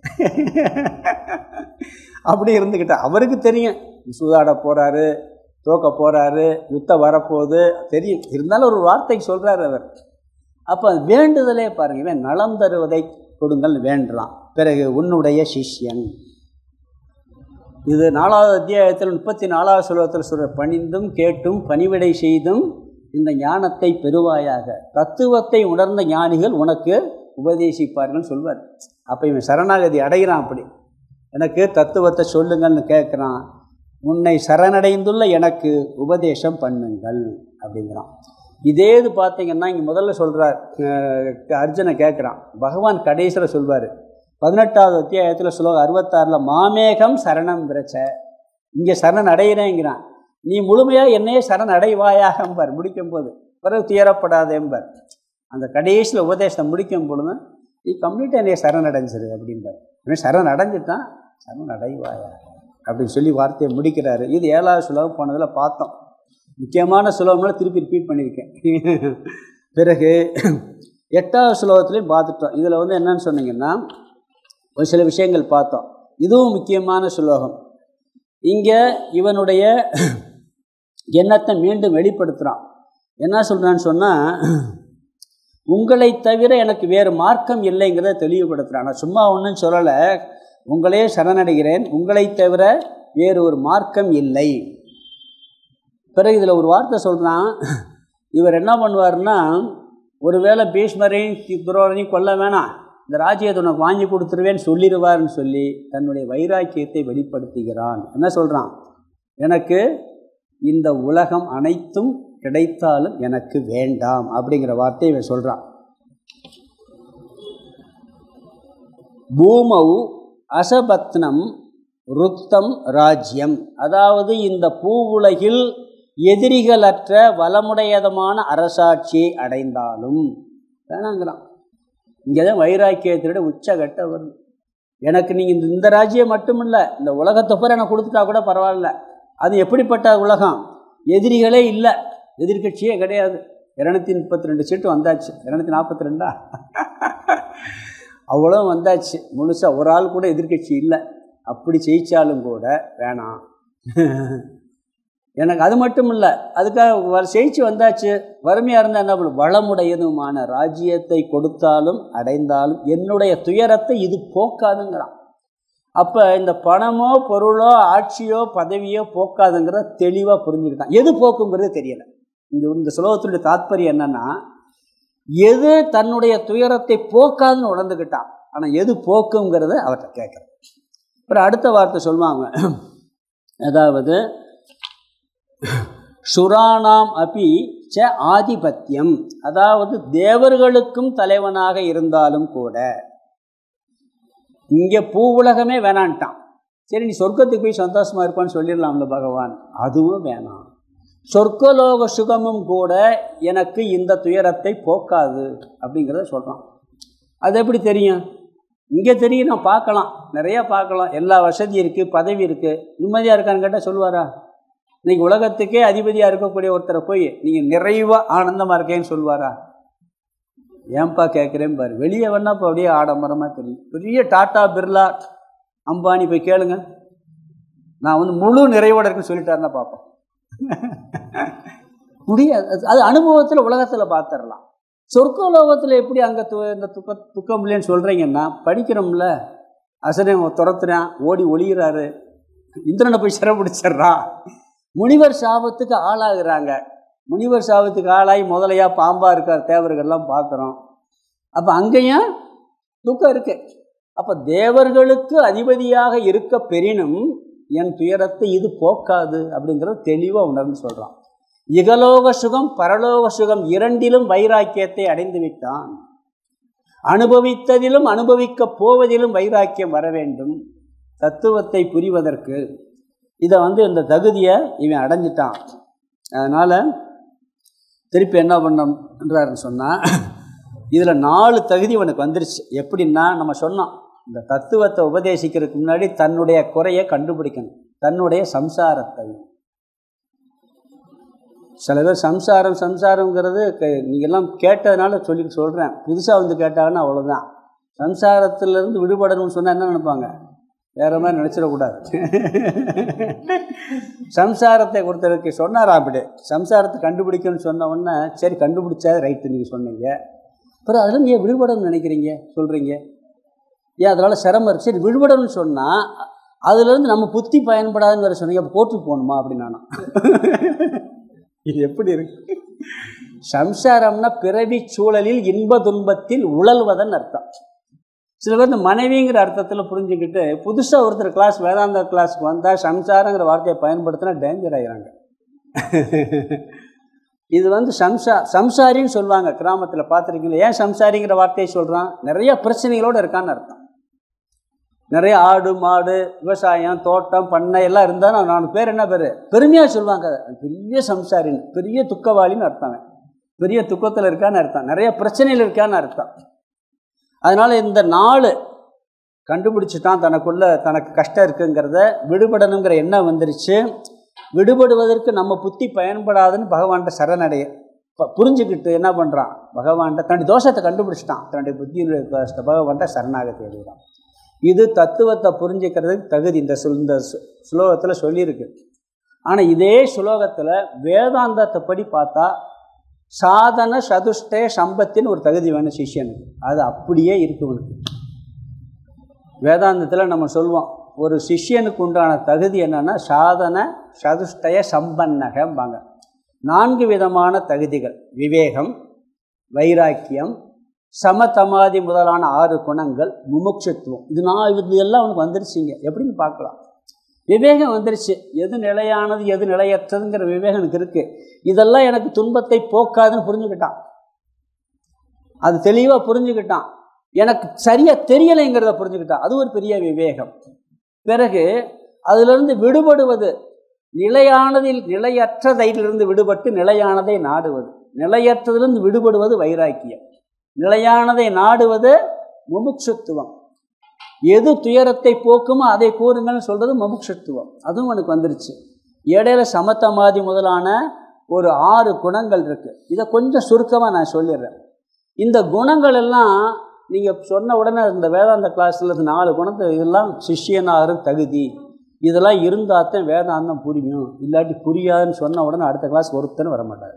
அப்படி இருந்துக்கிட்ட அவருக்கு தெரியும் சூதாட போகிறாரு, தோக்க போகிறாரு, யுத்தம் வரப்போகுது தெரியும். இருந்தாலும் ஒரு வார்த்தைக்கு சொல்கிறார் அவர். அப்போ வேண்டுதலே பாருங்க, இவன் நலம் தருவதை கொடுங்கள் வேண்டலாம். பிறகு உன்னுடைய சிஷ்யன், இது 4வது அத்தியாயத்தில் 34வது ஸ்லோகத்தில் சொல்கிற, பணிந்தும் கேட்டும் பணிவிடை செய்தும் இந்த ஞானத்தை பெறுவாயாக, தத்துவத்தை உணர்ந்த ஞானிகள் உனக்கு உபதேசிப்பார்கள் சொல்வார். அப்போ இவன் சரணாகதி அடைகிறான். அப்படி எனக்கு தத்துவத்தை சொல்லுங்கள்னு கேட்குறான். உன்னை சரணடைந்துள்ள எனக்கு உபதேசம் பண்ணுங்கள் அப்படிங்கிறான். இதே இது பார்த்தீங்கன்னா இங்கே முதல்ல சொல்கிறார், அர்ஜுனை கேட்குறான். பகவான் கடைசியில் சொல்வார் 18வது அத்தியாயத்தில் ஸ்லோகம் 66, மாமேகம் சரணம் விரச்ச. இங்கே சரண் அடைகிறேங்கிறான். நீ முழுமையாக என்னையே சரண் அடைவாயாக என்பார் முடிக்கும் போது. பிறகு துயரப்படாத என்பார். அந்த கடைசியில் உபதேசம் முடிக்கும் பொழுது நீ கம்ப்ளீட்டாக என்னைய சரண் அடைஞ்சிரு அப்படின்பார். சரண் அடைஞ்சிட்டான், சரண் அடைவாயா அப்படின்னு சொல்லி வார்த்தையை முடிக்கிறாரு. இது 7வது ஸ்லோகம் போனதில் பார்த்தோம். முக்கியமான ஸ்லோகம்னால திருப்பி ரிப்பீட் பண்ணியிருக்கேன். பிறகு 8வது ஸ்லோகத்துலேயும் பார்த்துட்டோம். இதில் என்னன்னு சொன்னீங்கன்னா ஒரு சில விஷயங்கள் பார்த்தோம். இதுவும் முக்கியமான ஸ்லோகம். இங்கே இவனுடைய எண்ணத்தை மீண்டும் வெளிப்படுத்துகிறான். என்ன சொல்கிறான்னு சொன்னால், உங்களை தவிர எனக்கு வேறு மார்க்கம் இல்லைங்கிறத தெளிவுபடுத்துகிறான். நான் சும்மா ஒன்றும் சொல்லலை, உங்களே சரணடைகிறேன், உங்களை தவிர வேறு ஒரு மார்க்கம் இல்லை. பிறகு இதில் ஒரு வார்த்தை சொல்கிறான். இவர் என்ன பண்ணுவார்னா, ஒருவேளை பீஷ்மரையும் துரோணரையும் கொல்ல வேணாம், இந்த ராஜ்யத்தை உனக்கு வாங்கி கொடுத்துருவேன்னு சொல்லிடுவார்னு சொல்லி தன்னுடைய வைராக்கியத்தை வெளிப்படுத்துகிறான். என்ன சொல்கிறான், எனக்கு இந்த உலகம் அனைத்தும் கிடைத்தாலும் எனக்கு வேண்டாம் அப்படிங்கிற வார்த்தையை இவன் சொல்கிறான். பூமௌ அசபத்னம் ருத்தம் ராஜ்யம், அதாவது இந்த பூவுலகில் எதிரிகளற்ற வளமுடையதமான அரசாட்சியை அடைந்தாலும் வேணாங்கிறான். இங்கே தான் வைராக்கியத்தினுட உச்சகட்ட வருது. எனக்கு நீங்கள் இந்த ராஜ்யம் மட்டுமில்லை, இந்த உலகத்தை பூரா எனக்கு கொடுத்துட்டா கூட பரவாயில்ல. அது எப்படிப்பட்ட உலகம்? எதிரிகளே இல்லை, எதிர்கட்சியே கிடையாது. 232 சீட்டு வந்தாச்சு. 242 அவ்வளோ வந்தாச்சு. முழுசாக ஒரு ஆள் கூட எதிர்கட்சி இல்லை. அப்படி ஜெயித்தாலும் கூட வேணாம். எனக்கு அது மட்டும் இல்லை, அதுக்காக ஜெயிச்சு வந்தாச்சு, வறுமையாக இருந்தால் என்ன பண்ணும், வளமுடையதுமான ராஜ்யத்தை கொடுத்தாலும் அடைந்தாலும் என்னுடைய துயரத்தை இது போக்காதுங்கிறான். அப்போ இந்த பணமோ பொருளோ ஆட்சியோ பதவியோ போக்காதுங்கிறத தெளிவாக புரிஞ்சுக்கிட்டான். எது போக்குங்கிறது தெரியலை. இந்த ஸ்லோகத்துடைய தாத்பரியம் என்னன்னா, எது தன்னுடைய துயரத்தை போக்காதுன்னு உணர்ந்துக்கிட்டான், ஆனால் எது போக்குங்கிறத அவர்கிட்ட கேட்குறேன். அப்புறம் அடுத்த வார்த்தை சொல்லுவாங்க, அதாவது சுராணாம் அபி ச ஆதிபத்தியம், அதாவது தேவர்களுக்கும் தலைவனாக இருந்தாலும் கூட, இங்கே பூ உலகமே வேணான்ட்டான். சரி, நீ சொர்க்கத்துக்கு போய் சந்தோஷமாக இருப்பான்னு சொல்லிடலாம்ல பகவான், அதுவும் வேணாம். சொர்க்கலோக சுகமும் கூட எனக்கு இந்த துயரத்தை போக்காது அப்படிங்கிறத சொல்கிறான். அது எப்படி தெரியும்? இங்கே தெரியும், நான் பார்க்கலாம், நிறையா பார்க்கலாம், எல்லா வசதி இருக்குது, பதவி இருக்குது, நிம்மதியாக இருக்கான்னு கேட்டால் சொல்லுவாரா? இன்றைக்கி உலகத்துக்கே அதிபதியாக இருக்கக்கூடிய ஒருத்தரை போய் நீங்கள் நிறைவாக ஆனந்தமாக இருக்கேன்னு சொல்லுவாரா? ஏன்பா கேட்குறேன் பாரு. வெளியே வேணா இப்போ அப்படியே ஆடம்பரமாக தெரியும். பெரிய டாட்டா பிர்லா அம்பானி போய் கேளுங்க, நான் முழு நிறைவோடு இருக்குன்னு சொல்லிட்டாருன்னா பார்ப்போம். முடியாது. அது அனுபவத்தில் உலகத்தில் பார்த்துடலாம். சொர்க்கலோகத்தில் எப்படி அங்கே இந்த துக்கம் இல்லைன்னு சொல்கிறீங்கன்னா, படிக்கிறோம்ல, அசனை துரத்துறான், ஓடி ஒளிகிறாரு, இந்திரனை போய் சிறப்பிடிச்சிட்றான், முனிவர் சாபத்துக்கு ஆளாகிறாங்க. முனிவர் சாபத்துக்கு ஆளாகி முதலையா பாம்பாக இருக்கார் தேவர்கள்லாம் பார்க்குறோம். அப்போ அங்கேயும் துக்கம் இருக்கு. அப்போ தேவர்களுக்கு அதிபதியாக இருக்க பெறினும் என் துயரத்தை இது போக்காது அப்படிங்கிறத தெளிவாக உணர்ந்து சொல்கிறான். இகலோக சுகம் பரலோக சுகம் இரண்டிலும் வைராக்கியத்தை அடைந்து விட்டான். அனுபவித்ததிலும் அனுபவிக்க போவதிலும் வைராக்கியம் வர வேண்டும் தத்துவத்தை புரிவதற்கு. இதை இந்த தகுதியை இவன் அடைஞ்சிட்டான். அதனால் திருப்பி என்ன பண்ணுறாருன்னு சொன்னால், இதில் 4 தகுதி இவனுக்கு வந்துருச்சு. எப்படின்னா, நம்ம சொன்னோம், இந்த தத்துவத்தை உபதேசிக்கிறதுக்கு முன்னாடி தன்னுடைய குறையை கண்டுபிடிக்கணும், தன்னுடைய சம்சாரத்தை. சில பேர் சம்சாரங்கிறது நீங்கள்லாம் கேட்டதுனால சொல்கிறேன், புதுசாக கேட்டாங்கன்னா அவ்வளோதான். சம்சாரத்திலேருந்து விடுபடணும்னு சொன்னால் என்ன நினைப்பாங்க, வேறு மாதிரி நினச்சிடக்கூடாது. சம்சாரத்தை ஒருத்தருக்கு சொன்னாரா, அப்படி சம்சாரத்தை கண்டுபிடிக்கணும்னு சொன்ன உடனே சரி கண்டுபிடிச்சா ரைட்டு நீங்கள் சொன்னீங்க, அப்புறம் அதில் நீங்கள் விடுபடணும்னு நினைக்கிறீங்க சொல்கிறீங்க, ஏன் அதனால் சிரமம் இருக்குது. சரி விடுபடணும்னு சொன்னால் அதுலேருந்து நம்ம புத்தி பயன்படாதுன்னு வேறு சொன்னீங்க, அப்போ கோர்ட்டுக்கு போகணுமா அப்படின்னு நானும். இது எப்படி இருக்கு? சம்சாரம்னா பிறவி சூழலில் இன்ப துன்பத்தில் உழல்வதன் அர்த்தம். சில பேர் இந்த மனைவிங்கிற அர்த்தத்தில் புரிஞ்சுக்கிட்டு புதுசாக ஒருத்தர் கிளாஸ் வேதாந்த கிளாஸுக்கு வந்தால் சம்சாரங்கிற வார்த்தையை பயன்படுத்தினா டேஞ்சர் ஆகிறாங்க. இது சம்சாரின்னு சொல்லுவாங்க கிராமத்தில், பார்த்துருக்கீங்களா? ஏன் சம்சாரிங்கிற வார்த்தையை சொல்கிறான்? நிறைய பிரச்சனைகளோடு இருக்கான்னு அர்த்தம். நிறைய ஆடு மாடு விவசாயம் தோட்டம் பண்ணை எல்லாம் இருந்தால் நான் பேர் என்ன பேர் பெருமையாக சொல்லுவாங்க, பெரிய சம்சாரின்னு, பெரிய துக்கவாளின்னு அர்த்தம், பெரிய துக்கத்தில் இருக்கான்னு அர்த்தம், நிறைய பிரச்சனைகள் இருக்கான்னு அர்த்தம். அதனால் இந்த 4 கண்டுபிடிச்சிட்டான், தனக்கு கஷ்டம் இருக்குங்கிறத, விடுபடணுங்கிற எண்ணம் வந்துருச்சு. விடுபடுவதற்கு நம்ம புத்தி பயன்படாதுன்னு பகவான்கிட்ட சரணடைய புரிஞ்சுக்கிட்டு என்ன பண்ணுறான், பகவான்கிட்ட தன்னுடைய தோஷத்தை கண்டுபிடிச்சிட்டான், தன்னுடைய புத்தியினுடைய தோஷத்தை பகவான்கிட்ட சரணாக தேடுகிறான். இது தத்துவத்தை புரிஞ்சுக்கிறதுக்கு தகுதி இந்த ஸ்லோகத்தில் சொல்லியிருக்கு. ஆனால் இதே ஸ்லோகத்தில் வேதாந்தத்தை படி பார்த்தா சாதன சதுஷ்டய சம்பத்தின்னு ஒரு தகுதி வேணும் சிஷ்யனுக்கு. அது அப்படியே இருக்குவனுக்கு. வேதாந்தத்தில் நம்ம சொல்லுவோம், ஒரு சிஷ்யனுக்கு உண்டான தகுதி என்னென்னா சாதன சதுஷ்டய சம்பன்னகம்பாங்க. 4 விதமான தகுதிகள்: விவேகம், வைராக்கியம், சமதமாதி முதலான 6 குணங்கள், முமுட்சுத்துவம். இது எல்லாம் அவனுக்கு வந்துருச்சுங்க. எப்படின்னு பார்க்கலாம். விவேகம் வந்துருச்சு, எது நிலையானது எது நிலையற்றதுங்கிற விவேகம் எனக்கு இருக்குது. இதெல்லாம் எனக்கு துன்பத்தை போக்காதுன்னு புரிஞ்சுக்கிட்டான். அது தெளிவாக புரிஞ்சுக்கிட்டான். எனக்கு சரியாக தெரியலைங்கிறத புரிஞ்சுக்கிட்டான். அது ஒரு பெரிய விவேகம். பிறகு அதிலிருந்து விடுபடுவது, நிலையற்றதிலிருந்து விடுபட்டு நிலையானதை நாடுவது, நிலையற்றதிலிருந்து விடுபடுவது வைராக்கியம், நிலையானதை நாடுவது முமுட்சுத்துவம். எது துயரத்தை போக்குமோ அதை கூறுங்கள்னு சொல்கிறது முமுட்சுத்துவம். அதுவும் எனக்கு வந்துருச்சு. இடையில சமத்தமாதி முதலான ஒரு 6 குணங்கள் இருக்குது. இதை கொஞ்சம் சுருக்கமாக நான் சொல்லிடுறேன். இந்த குணங்கள் எல்லாம் நீங்கள் சொன்ன உடனே இந்த வேதாந்த கிளாஸில் 4 குணத்தை இதெல்லாம் சிஷ்யனாரும் தகுதி, இதெல்லாம் இருந்தால் தான் வேதாந்தம் புரியும், இல்லாட்டி புரியாதுன்னு சொன்ன உடனே அடுத்த கிளாஸ் ஒருத்தன்னு வரமாட்டார்.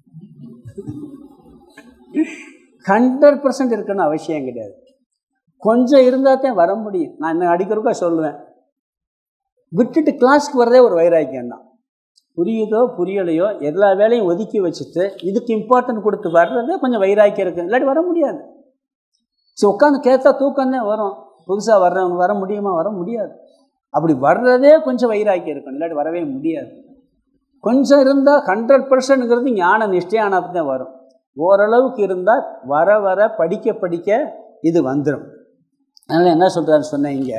100% இருக்குன்னு அவசியம் கிடையாது. கொஞ்சம் இருந்தால் தான் வர முடியும். நான் இன்னும் அடிக்கிறதுக்காக சொல்லுவேன், விட்டுட்டு கிளாஸ்க்கு வரதே ஒரு வைராக்கியம் தான். புரியுதோ புரியலையோ எல்லா வேலையும் ஒதுக்கி வச்சுட்டு இதுக்கு இம்பார்ட்டன்ட் கொடுத்து வர்றதே கொஞ்சம் வைராக்கியம் இருக்குது, இல்லாட்டி வர முடியாது. ஸோ உட்காந்து கேட்டா தூக்கம்தான் வரும். புதுசாக வர்றவங்க வர முடியுமா? வர முடியாது. அப்படி வர்றதே கொஞ்சம் வைராக்கியம் இருக்கணும், இல்லாட்டி வரவே முடியாது. கொஞ்சம் இருந்தால் 100%ங்கிறது ஞான நிஷ்டையான தான் வரும். ஓரளவுக்கு இருந்தால் வர வர படிக்க படிக்க இது வந்துடும். அதனால் என்ன சொல்கிறாரு சொன்னேன், இங்கே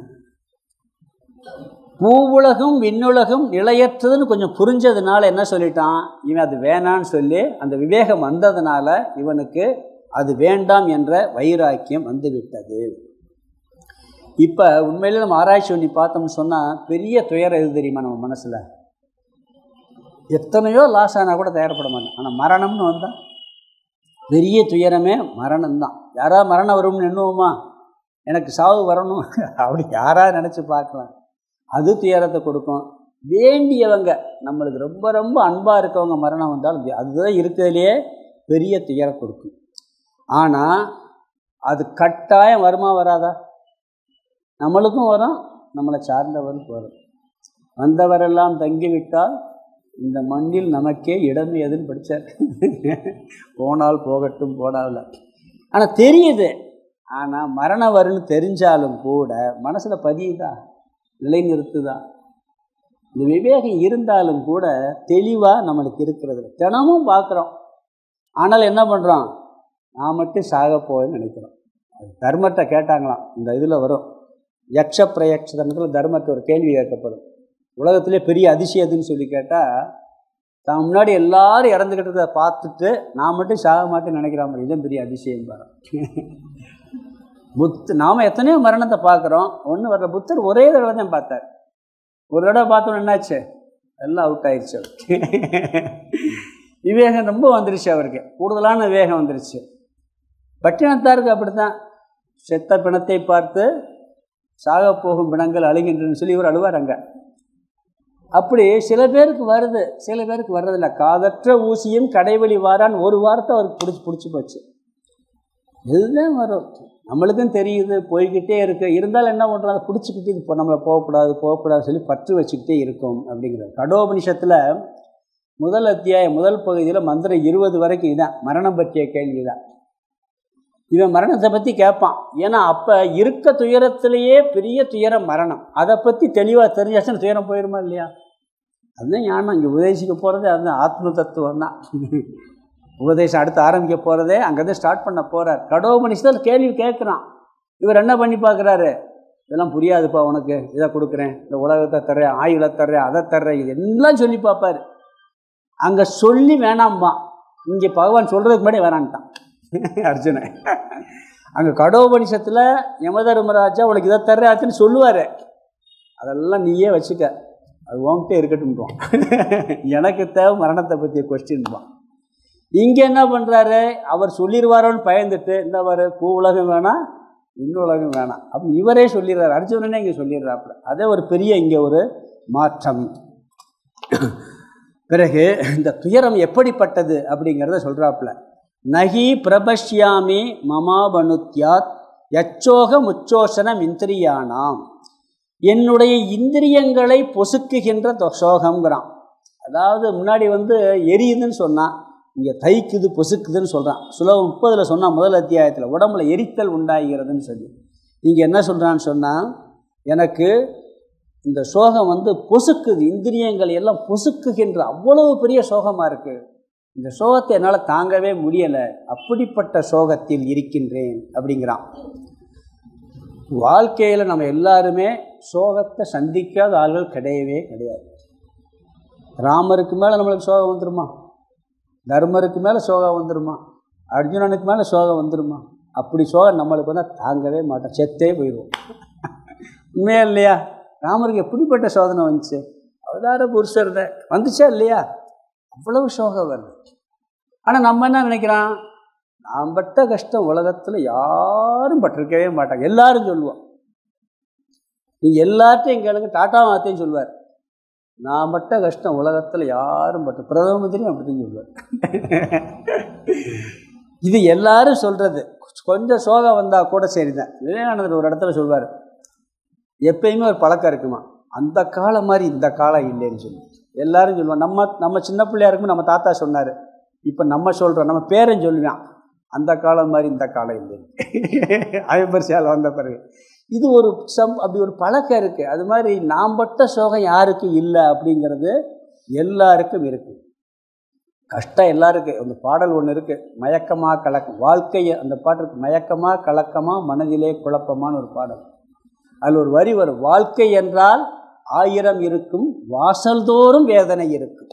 பூவுலகம் விண்ணுலகம் நிலையற்றதுன்னு கொஞ்சம் புரிஞ்சதுனால என்ன சொல்லிட்டான், இவன் அது வேணான்னு சொல்லி அந்த விவேகம் வந்ததுனால இவனுக்கு அது வேண்டாம் என்ற வைராக்கியம் வந்துவிட்டது. இப்போ உண்மையிலே நம்ம ஆராய்ச்சி பண்ணி பார்த்தோம்னு சொன்னால் பெரிய துயரம் எது தெரியுமா? நம்ம மனசில் எத்தனையோ லாஸ் ஆனால் கூட தயாரப்பட மாட்டேன், ஆனால் மரணம்னு வந்தால் பெரிய துயரமே மரணம்தான். யாராவது மரணம் வரும்னு எண்ணுவோமா? எனக்கு சாவு வரணும் அப்படி யாராவது நினச்சி பார்க்கலாம். அது துயரத்தை கொடுக்கும். வேண்டியவங்க நம்மளுக்கு ரொம்ப ரொம்ப அன்பாக இருக்கவங்க மரணம் வந்தாலும் அதுதான் இருக்கிறதுலையே பெரிய துயரம் கொடுக்கும். ஆனால் அது கட்டாயம் வருமா வராதா? நம்மளுக்கும் வரும், நம்மளை சார்ந்தவருக்கு வரும். வந்தவரெல்லாம் தங்கிவிட்டால் இந்த மண்ணில் நமக்கே இடம் எதுன்னு படித்தார். போனால் போகட்டும் போனாவில். ஆனால் தெரியுது. ஆனால் மரணம் வரும்னு தெரிஞ்சாலும் கூட மனசில் பதியுதா, நிலை நிறுத்துதா? இந்த விவேகம் இருந்தாலும் கூட தெளிவாக நம்மளுக்கு இருக்கிறது. தினமும் பார்க்குறோம், ஆனால் என்ன பண்ணுறோம்? நான் மட்டும் சாக போவேன்னு நினைக்கிறோம். தர்மத்தை கேட்டாங்களாம், இந்த இதில் வரும் யக்ஷ பிரயக்ஷத்தில் தர்மத்தை ஒரு கேள்வி கேட்கப்படும். உலகத்திலே பெரிய அதிசயம் எதுன்னு சொல்லி கேட்டால், தான் முன்னாடி எல்லாரும் இறந்துக்கிட்டதை பார்த்துட்டு நான் மட்டும் சாக மாட்டேன்னு நினைக்கிற மாதிரி, இதுவும் பெரிய அதிசயம் பாரு. நாம் எத்தனையோ மரணத்தை பார்க்குறோம், ஒன்று வர்ற புத்தர் ஒரே தடவை தான் பார்த்தார். ஒரு தடவை பார்த்தோன்னு என்னாச்சு, எல்லாம் அவுட் ஆயிடுச்சு. விவேகம் ரொம்ப வந்துருச்சு அவருக்கு, கூடுதலான விவேகம் வந்துருச்சு. பட்டினத்தாருக்கு அப்படி தான், செத்த பிணத்தை பார்த்து சாக போகும் பிணங்கள் அழுகின்றன்னு சொல்லி இவர் அழுவார் அங்கே. அப்படி சில பேருக்கு வருது, சில பேருக்கு வர்றதில்ல. காதற்ற ஊசியும் கடைவெளி வாரான்னு ஒரு வாரத்தை அவருக்கு பிடிச்சி போச்சு. இதுதான் வரும். நம்மளுக்கும் தெரியுது, போய்கிட்டே இருக்கு. இருந்தாலும் என்ன பண்ணுறாங்க, பிடிச்சிக்கிட்டு இப்போ நம்மளை போகக்கூடாது சொல்லி பற்று வச்சுக்கிட்டே இருக்கும் அப்படிங்கிறது. கடோபனிஷத்தில் முதல் அத்தியாயம் முதல் பகுதியில் மந்திரம் 20 வரைக்கும் இதான் மரணம் பற்றிய கேள்வி தான். இவன் மரணத்தை பற்றி கேட்பான். ஏன்னா அப்போ இருக்க துயரத்திலேயே பெரிய துயரம் மரணம். அதை பற்றி தெளிவாக தெரிஞ்சாச்சுன்னு துயரம் போயிடுமா இல்லையா? அதுதான் ஞானம். இங்கே உபதேசிக்க போகிறதே அதுதான், ஆத்ம தத்துவம் தான். உபதேசம் அடுத்து ஆரம்பிக்க போகிறதே அங்கேருந்து ஸ்டார்ட் பண்ண போகிறார். கடோபனிஷத்தில் கேள்வி கேட்குறான். இவர் என்ன பண்ணி பார்க்குறாரு, இதெல்லாம் புரியாதுப்பா உனக்கு, இதை கொடுக்குறேன், இந்த உலகத்தை தர்றேன், ஆயுளை தர்றேன், அதை தர்றேன், இது எல்லாம் சொல்லி பார்ப்பார். அங்கே சொல்லி வேணாம்மா, இங்கே பகவான் சொல்கிறதுக்கு முன்னாடி வேணான்ட்டான் அர்ஜுனன். அங்கே கடோபனிஷத்தில் யமதர்மராஜா உனக்கு இதை தர்றாச்சுன்னு சொல்லுவார். அதெல்லாம் நீயே வச்சுக்க, அது உன்கிட்ட இருக்கட்டும்பான். எனக்கு தேவை மரணத்தை பற்றிய கொஸ்டின்பான். இங்கே என்ன பண்ணுறாரு, அவர் சொல்லிடுவாரோன்னு பயந்துட்டு இந்த வர பூ உலகம் வேணாம் இன்னும் உலகம் வேணாம் அப்படி இவரே சொல்லிடுறாரு. அர்ஜுனனே இங்கே சொல்லிடுறாப்புல. அதே ஒரு பெரிய இங்கே ஒரு மாற்றம். பிறகு இந்த துயரம் எப்படிப்பட்டது அப்படிங்கிறத சொல்கிறாப்புல. நகி பிரபஷ்யாமி மமாபனுத்யாத் யச்சோக முச்சோஷனம் இந்திரியானாம். என்னுடைய இந்திரியங்களை பொசுக்குகின்ற சோகங்கிறான். அதாவது முன்னாடி எரியுதுன்னு சொன்னான், இங்கே தைக்குது பொசுக்குதுன்னு சொல்கிறான். சுலபம் 30 சொன்னால் முதல் அத்தியாயத்தில் உடம்புல எரித்தல் உண்டாகிறதுன்னு சொல்லி. இங்கே என்ன சொல்கிறான்னு சொன்னால், எனக்கு இந்த சோகம் பொசுக்குது, இந்திரியங்கள் எல்லாம் பொசுக்குகின்ற அவ்வளவு பெரிய சோகமாக இருக்குது. இந்த சோகத்தை என்னால் தாங்கவே முடியலை, அப்படிப்பட்ட சோகத்தில் இருக்கின்றேன் அப்படிங்கிறான். வாழ்க்கையில் நம்ம எல்லாருமே சோகத்தை சந்திக்காத ஆள்கள் கிடையவே கிடையாது. ராமருக்கு மேலே நம்மளுக்கு சோகம் வந்துடுமா? தர்மருக்கு மேலே சோகம் வந்துடுமா? அர்ஜுனனுக்கு மேலே சோகம் வந்துடுமா? அப்படி சோகம் நம்மளுக்கு தாங்கவே மாட்டோம், செத்தே போயிடுவோம். உண்மையா இல்லையா? ராமருக்கு எப்படிப்பட்ட சோதனை வந்துச்சு? அவதார புருஷர் தான் வந்துச்சா இல்லையா? அவ்வளவு சோகம் வருது. ஆனால் நம்ம என்ன நினைக்கிறான், நான் பட்ட கஷ்டம் உலகத்தில் யாரும் பட்டிருக்கவே மாட்டாங்க, எல்லாரும் சொல்லுவோம். நீங்கள் எல்லாத்தையும் கேளுங்க, டாட்டா வார்த்தையும் சொல்லுவார். நான் பட்ட கஷ்டம் உலகத்தில் யாரும் பட்ட, பிரதம மந்திரியும் அப்படின்னு சொல்லுவார். இது எல்லாரும் சொல்கிறது. கொஞ்சம் சோகம் வந்தால் கூட சரிதான். விவேகானந்தர் ஒரு இடத்துல சொல்வார், எப்பயுமே ஒரு பழக்கம் இருக்குமா, அந்த காலம் மாதிரி இந்த காலம் இல்லைன்னு சொல்லி எல்லாரும் சொல்லுவாங்க. நம்ம சின்ன பிள்ளையா இருக்கும்போது நம்ம தாத்தா சொன்னார், இப்போ நம்ம சொல்கிறோம், நம்ம பேரன் சொல்லுவான், அந்த காலம் மாதிரி இந்த காலம் இல்லைன்னு. 50 வந்த பிறகு இது ஒரு அப்படி ஒரு பழக்கம் இருக்குது. அது மாதிரி நாம் பட்ட சோகம் யாருக்கும் இல்லை அப்படிங்கிறது எல்லாருக்கும் இருக்குது. கஷ்டம் எல்லாருக்கும். அந்த பாடல் ஒன்று இருக்குது, மயக்கமாக கலக்கம் வாழ்க்கையை, அந்த பாட்டு இருக்குது, மயக்கமாக கலக்கமாக மனதிலே குழப்பமான ஒரு பாடல். அதில் ஒரு வரி வரும், வாழ்க்கை என்றால் 1000 இருக்கும், வாசல்தோறும் வேதனை இருக்கும்,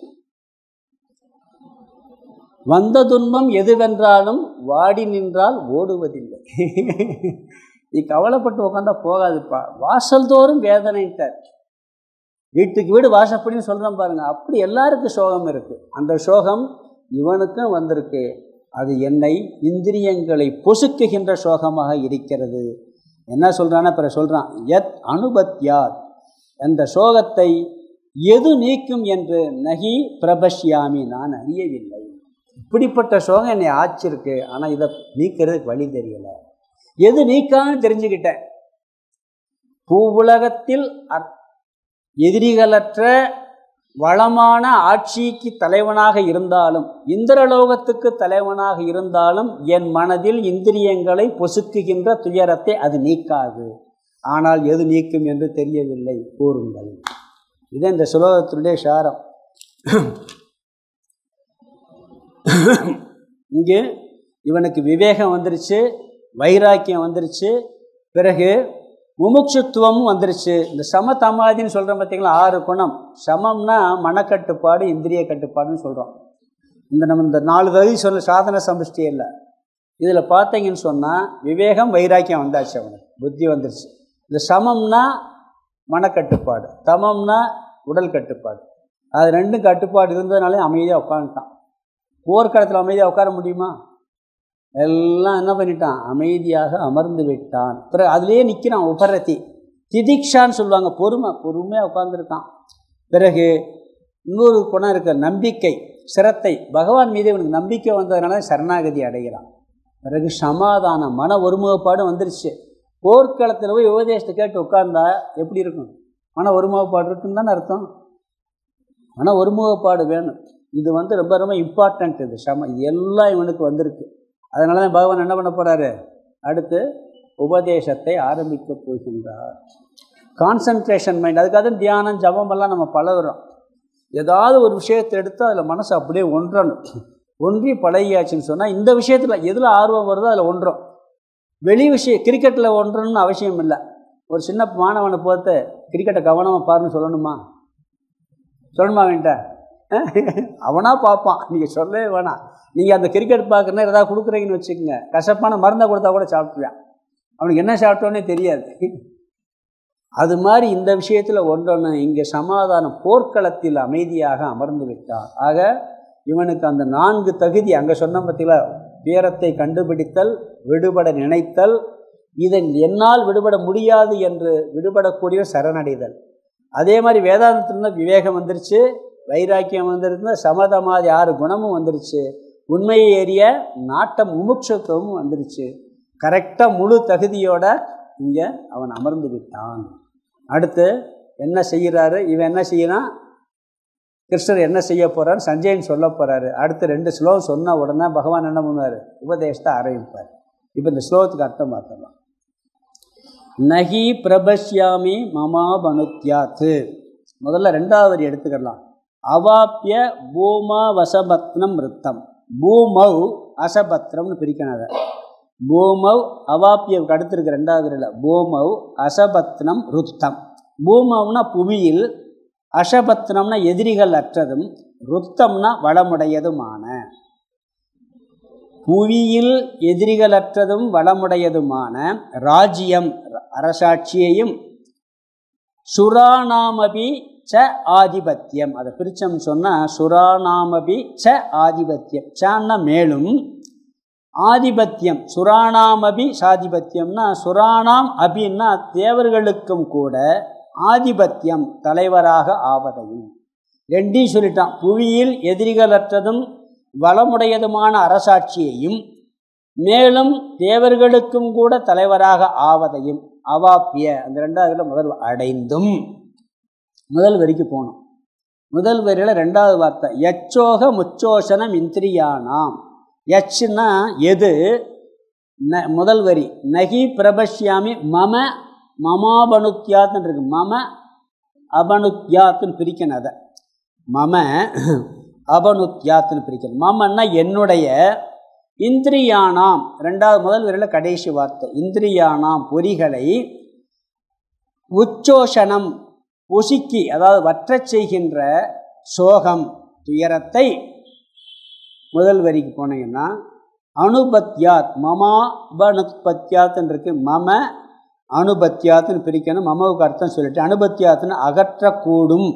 வந்த துன்பம் எதுவென்றாலும் வாடி நின்றால் ஓடுவதில்லை. நீ கவலைப்பட்டு உட்காந்தா போகாதுப்பா, வாசல்தோறும் வேதனைட்டார். வீட்டுக்கு வீடு வாசப்படின்னு சொல்கிறோம் பாருங்க, அப்படி எல்லாருக்கும் சோகம் இருக்குது. அந்த சோகம் இவனுக்கும் வந்திருக்கு. அது என்னை இந்திரியங்களை பொசுக்குகின்ற சோகமாக இருக்கிறது. என்ன சொல்கிறான்னா பிறகு சொல்கிறான், யத் அனுபத்யாத், அந்த சோகத்தை எது நீக்கும் என்று நகி பிரபஷ்யாமி, நான் அறியவில்லை. இப்படிப்பட்ட சோகம் என்னை ஆச்சிருக்கு, ஆனால் இதை நீக்கிறதுக்கு வழி தெரியலை. எது நீக்கான்னு தெரிஞ்சுக்கிட்டேன். பூவுலகத்தில் எதிரிகளற்ற வளமான ஆட்சிக்கு தலைவனாக இருந்தாலும், இந்திரலோகத்துக்கு தலைவனாக இருந்தாலும், என் மனதில் இந்திரியங்களை பொசுக்குகின்ற துயரத்தை அது நீக்காது. ஆனால் எது நீக்கும் என்று தெரியவில்லை, கூறுங்கள். இது இந்த சுலோகத்தினுடைய சாரம். இங்கே இவனுக்கு விவேகம் வந்துருச்சு, வைராக்கியம் வந்துருச்சு, பிறகு முமுட்சுத்துவமும் வந்துருச்சு. இந்த சமதமாதின்னு சொல்கிறோம் பார்த்தீங்களா, 6 குணம். சமம்னா மனக்கட்டுப்பாடு, இந்திரிய கட்டுப்பாடுன்னு சொல்கிறோம். நம்ம இந்த 4 தகுதி சொல்ல சாதன சம்பஷ்டி இல்லை. இதில் பார்த்தீங்கன்னு சொன்னால் விவேகம் வைராக்கியம் வந்தாச்சு, அவனுக்கு புத்தி வந்துருச்சு. இந்த சமம்னா மனக்கட்டுப்பாடு, தமம்னா உடல் கட்டுப்பாடு. அது 2 கட்டுப்பாடு இருந்ததுனாலே அமைதியாக உட்காந்துட்டான். போர்க்களத்தில் அமைதியாக உட்கார முடியுமா? எல்லாம் என்ன பண்ணிட்டான், அமைதியாக அமர்ந்து விட்டான். பிறகு அதுலேயே நிற்கிறான். உபரதி திதிக்ஷான்னு சொல்லுவாங்க, பொறுமையாக உட்கார்ந்துருக்கான். பிறகு இன்னொரு குணம் இருக்க, நம்பிக்கை, சிரத்தை. பகவான் மீது இவனுக்கு நம்பிக்கை வந்ததுனால சரணாகதி அடைகிறான். பிறகு சமாதானம், மன ஒருமுகப்பாடு வந்துருச்சு. போர்க்களத்தில் போய் உபதேசத்தை கேட்டு உட்கார்ந்தா எப்படி இருக்கும்? மன ஒருமுகப்பாடு இருக்குன்னு தானே அர்த்தம். மன ஒருமுகப்பாடு வேணும். இது ரொம்ப ரொம்ப இம்பார்ட்டண்ட். இது இது எல்லாம் இவனுக்கு வந்திருக்கு. அதனால தான் பகவான் என்ன பண்ண போகிறாரு, அடுத்து உபதேசத்தை ஆரம்பிக்க போகின்றார். Concentration mind. அதுக்காக தான் தியானம், ஜபமெல்லாம் நம்ம பழகுறோம். ஏதாவது ஒரு விஷயத்தை எடுத்து அதில் மனசு அப்படியே ஒன்றணும். ஒன்றி பழகியாச்சுன்னு சொன்னால் இந்த விஷயத்தில் எதில் ஆர்வம் வருதோ அதில் ஒன்றும். வெளி விஷயம் கிரிக்கெட்டில் ஒன்றணும்னு அவசியம் இல்லை. ஒரு சின்ன மாணவனை பார்த்து கிரிக்கெட்டை கவனமாக பாருன்னு சொல்லணுமா வேண்ட? அவனா பார்ப்பான், நீங்கள் சொல்லவே வேணாம். நீங்கள் அந்த கிரிக்கெட் பார்க்குறனா ஏதாவது கொடுக்குறீங்கன்னு வச்சுக்கோங்க, கசப்பான மருந்தை கொடுத்தா கூட சாப்பிட்டுருவான். அவனுக்கு என்ன சாப்பிட்டோன்னே தெரியாது. அது மாதிரி இந்த விஷயத்தில் ஒன்றொன்று. இங்கே சமாதானம், போர்க்களத்தில் அமைதியாக அமர்ந்து விட்டார். ஆக இவனுக்கு அந்த 4 தகுதி அங்கே சொன்ன பற்றியில், வீரத்தை கண்டுபிடித்தல், விடுபட நினைத்தல், இதன் என்னால் விடுபட முடியாது என்று விடுபடக்கூடிய சரணடைதல். அதே மாதிரி வேதாந்தத்தில் விவேகம் வந்துருச்சு, வைராக்கியம் வந்துருந்தா, சமதமாதி 6 குணமும் வந்துருச்சு, உண்மையை ஏறிய நாட்டம் முமுட்சுத்துவமும் வந்துருச்சு. கரெக்டாக முழு தகுதியோட இங்கே அவன் அமர்ந்து விட்டான். அடுத்து என்ன செய்கிறாரு இவன்? என்ன செய்யறான்? கிருஷ்ணர் என்ன செய்ய போகிறார், சஞ்சயன் சொல்ல போகிறாரு. அடுத்து 2 ஸ்லோகம் சொன்ன உடனே பகவான் என்ன பண்ணுவார், உபதேசத்தை ஆரம்பிப்பார். இப்போ இந்த ஸ்லோகத்துக்கு அர்த்தம் பார்த்தலாம். நகி பிரபஷ்யாமி மமாபனுத்யாத்து. முதல்ல 2வது வரி எடுத்துக்கலாம். அவாப்பிய பூமா வசபத்னம் ரித்தம். பூமௌ அசபத்ரம்னு பிரிக்கணும். அதை பூமௌ அவாப்பியவுக்கு அடுத்து இருக்க 2வது வரியில் பூமௌ அசபத்னம் ருத்தம். பூமௌனா புவியில், அசபத்னம்னா எதிரிகள் அற்றதும், ருத்தம்னா வளமுடையதுமான. புவியில் எதிரிகளற்றதும் வளமுடையதுமான ராஜ்யம், அரசாட்சியையும், சுராணாமபி ச ஆதிபத்தியம். அதை பிரிச்சம் சொன்னால் சுராணாமபி ச ஆதிபத்தியம். சான்னா மேலும், ஆதிபத்தியம் சுராணாம் சாதிபத்தியம்னா சுராணாம் அபின்னா தேவர்களுக்கும் கூட ஆதிபத்தியம் தலைவராக ஆவதையும். ரெண்டையும் சொல்லிட்டான். புவியில் எதிரிகளற்றதும் வளமுடையதுமான அரசாட்சியையும் மேலும் தேவர்களுக்கும் கூட தலைவராக ஆவதையும் அவாப்பிய அந்த ரெண்டாவதுல முதல் அடைந்தும். முதல் வரிக்கு போனோம். முதல் வரியில் ரெண்டாவது வார்த்தை யச்சோக முச்சோஷனம் இந்திரியானாம். யச்சுன்னா எது, முதல் வரி நகி பிரபஷ்யாமி மம மமாபனுத்யாத்னு இருக்கு. மம அபனுத்யாத்துன்னு பிரிக்கணும். அதை மம அபனுத்யாத்துன்னு பிரிக்கணும். மமன்னா என்னுடைய, இந்திரியானாம் ரெண்டாவது முதல் வரியில் கடைசி வார்த்தை இந்திரியானாம் பொறிகளை உச்சோஷனம் பொசுக்கி அதாவது வற்றச் செய்கின்ற சோகம் துயரத்தை முதல் வரிக்கு போனீங்கன்னா அனுபத்யாத் மமாபனுத்பத்யாத்ன்னு இருக்கு. மம அனுபத்யாத்துன்னு பிரிக்கணும். மமவுக்கு அர்த்தம் சொல்லிட்டு அனுபத்யாத்துன்னு அகற்றக்கூடும்.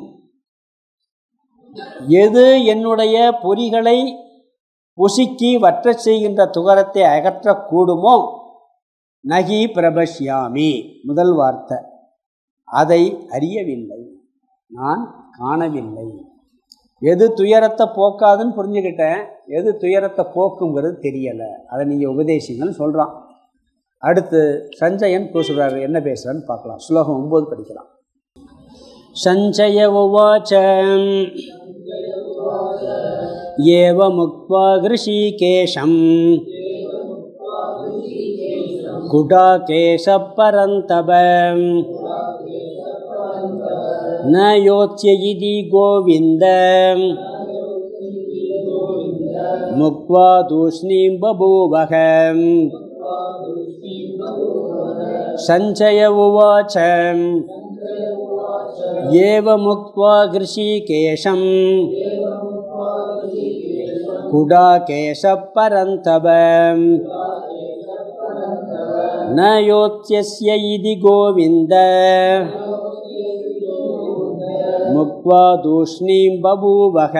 எது என்னுடைய பொறிகளை பொசுக்கி வற்றச் செய்கின்ற துயரத்தை அகற்றக்கூடுமோ நகி பிரபஷ்யாமி முதல் வார்த்தை. அதை அறியவில்லை, நான் காணவில்லை. எது துயரத்தை போக்காதுன்னு புரிஞ்சுக்கிட்டேன், எது துயரத்தை போக்குங்கிறது தெரியலை, அதை நீங்கள் உபதேசிங்கன்னு சொல்கிறான். அடுத்து சஞ்சயன் பேசுகிறாரு, என்ன பேசுகிறான்னு பார்க்கலாம். ஸ்லோகம் 9 படிக்கலாம். சஞ்சய உவாச்ச ஏவமுக்த்வா க்ருஷீகேஷம் குடாகேஷ பரந்தப ந யோத்ஸ்ய இதி கோவிந்த முக்த்வா தூஷ்ணீம் பபூவஹ. சஞ்சய உவாச்ச ஏவமுக்த்வா க்ருஷீகேஷம் குடாகேஷ பரந்தப ந யோத்ஸ்ய இதி கோவிந்த முக்த்வா தூஷ்ணீம் பபூவஹ.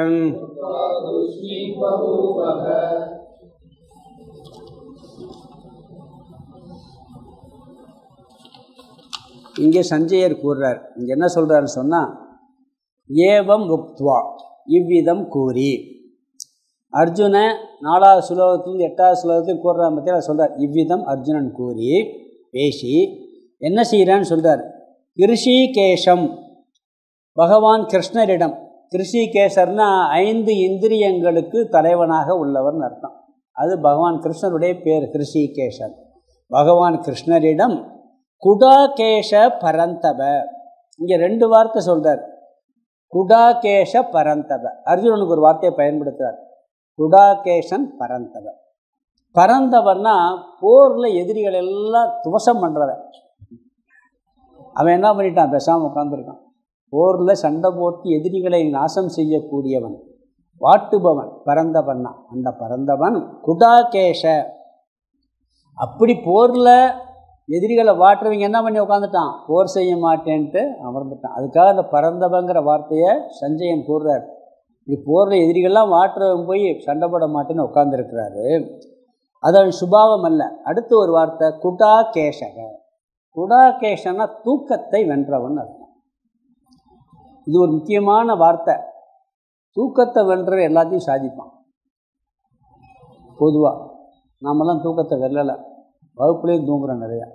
இங்கே சஞ்சயர் கூறுறார். இங்கே என்ன சொல்கிறாருன்னு சொன்னால் ஏவம் உக்த்வா இவ்விதம் கூறி. அர்ஜுன 4வது ஸ்லோகத்துலேருந்து 8வது ஸ்லோகத்தையும் கூறுற பற்றி அதை சொல்கிறார். இவ்விதம் அர்ஜுனன் கூறி பேசி என்ன செய்கிறான்னு சொல்கிறார். கிருஷிகேஷம் பகவான் கிருஷ்ணரிடம், கிருஷிகேசர்னா 5 இந்திரியங்களுக்கு தலைவனாக உள்ளவர்னு அர்த்தம். அது பகவான் கிருஷ்ணருடைய பேர் கிருஷிகேசர். பகவான் கிருஷ்ணரிடம் குடாகேஷ பரந்தப, இங்கே 2 வார்த்தை சொல்கிறார். குடாகேஷ பரந்தப, அர்ஜுனனுக்கு ஒரு வார்த்தையை பயன்படுத்துகிறார். குடாகேஷன் பரந்தப. பரந்தவன்னா போரில் எதிரிகள் எல்லாம் துவசம் பண்ணுறவன். அவன் என்ன பண்ணிட்டான், பேசாமல் உட்காந்துருக்கான். போரில் சண்டை போட்டு எதிரிகளை நாசம் செய்யக்கூடியவன், வாட்டுபவன் பரந்தவன்னா. அந்த பரந்தவன் குடாகேஷ. அப்படி போரில் எதிரிகளை வாட்டுறவங்க என்ன பண்ணி உட்காந்துட்டான், போர் செய்ய மாட்டேன்ட்டு அமர்ந்துட்டான். அதுக்காக அந்த பரந்தவங்கிற வார்த்தையை சஞ்சயன் கூறுறார். இது போரில் எதிரிகள்லாம் வாட்டுறவன் போய் சண்டை போட மாட்டேன்னு உட்காந்துருக்கிறாரு. அது அவன் சுபாவம் அல்ல. அடுத்து ஒரு வார்த்தை குடாகேஷக. குடாகேஷன்னா தூக்கத்தை வென்றவன் அர்த்தம். இது ஒரு முக்கியமான வார்த்தை. தூக்கத்தை வென்ற எல்லாத்தையும் சாதிப்பான். பொதுவாக நாமெல்லாம் தூக்கத்தை வெல்லலை, வகுப்புலேயும் தூங்குறோம் நிறையா.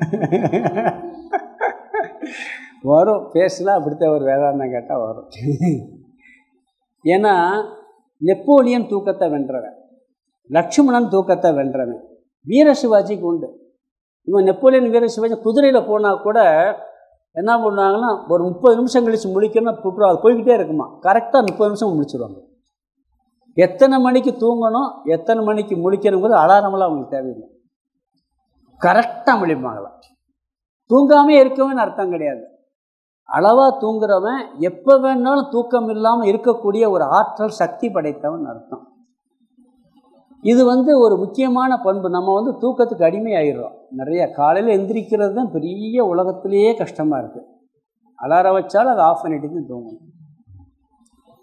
வரும் பேசலாம், அப்படித்தான் ஒரு வேதாந்தம் கேட்டால் வரும். ஏன்னா நெப்போலியன் தூக்கத்தை வென்றவன், லட்சுமணன் தூக்கத்தை வென்றவன், வீர சிவாஜிக்கு உண்டு. இவன் நெப்போலியன் வீர சிவாஜி குதிரையில் போனால் கூட என்ன பண்ணுவாங்கன்னா ஒரு 30 நிமிஷம் கழித்து முடிக்கணும்னா அது போய்கிட்டே இருக்குமா, கரெக்டாக 30 நிமிஷம் முடிச்சிடுவாங்க. எத்தனை மணிக்கு தூங்கணும் எத்தனை மணிக்கு முடிக்கணுங்கிறது அலாரமெல்லாம் அவங்களுக்கு தேவையில்லை, கரெக்டாக முடிப்பாங்களாம். தூங்காமே இருக்கவன் அர்த்தம் கிடையாது. அளவாக தூங்குறவன் எப்போ வேணாலும் தூக்கம் இல்லாமல் இருக்கக்கூடிய ஒரு ஆற்றல் சக்தி படைத்தவன் அர்த்தம். இது ஒரு முக்கியமான பண்பு. நம்ம தூக்கத்துக்கு அடிமையாகிடுறோம் நிறைய. காலையில் எந்திரிக்கிறது தான் பெரிய உலகத்திலேயே கஷ்டமாக இருக்குது. அலாரம் வச்சாலும் அதை ஆஃப் பண்ணிட்டு தான் தூங்கணும்.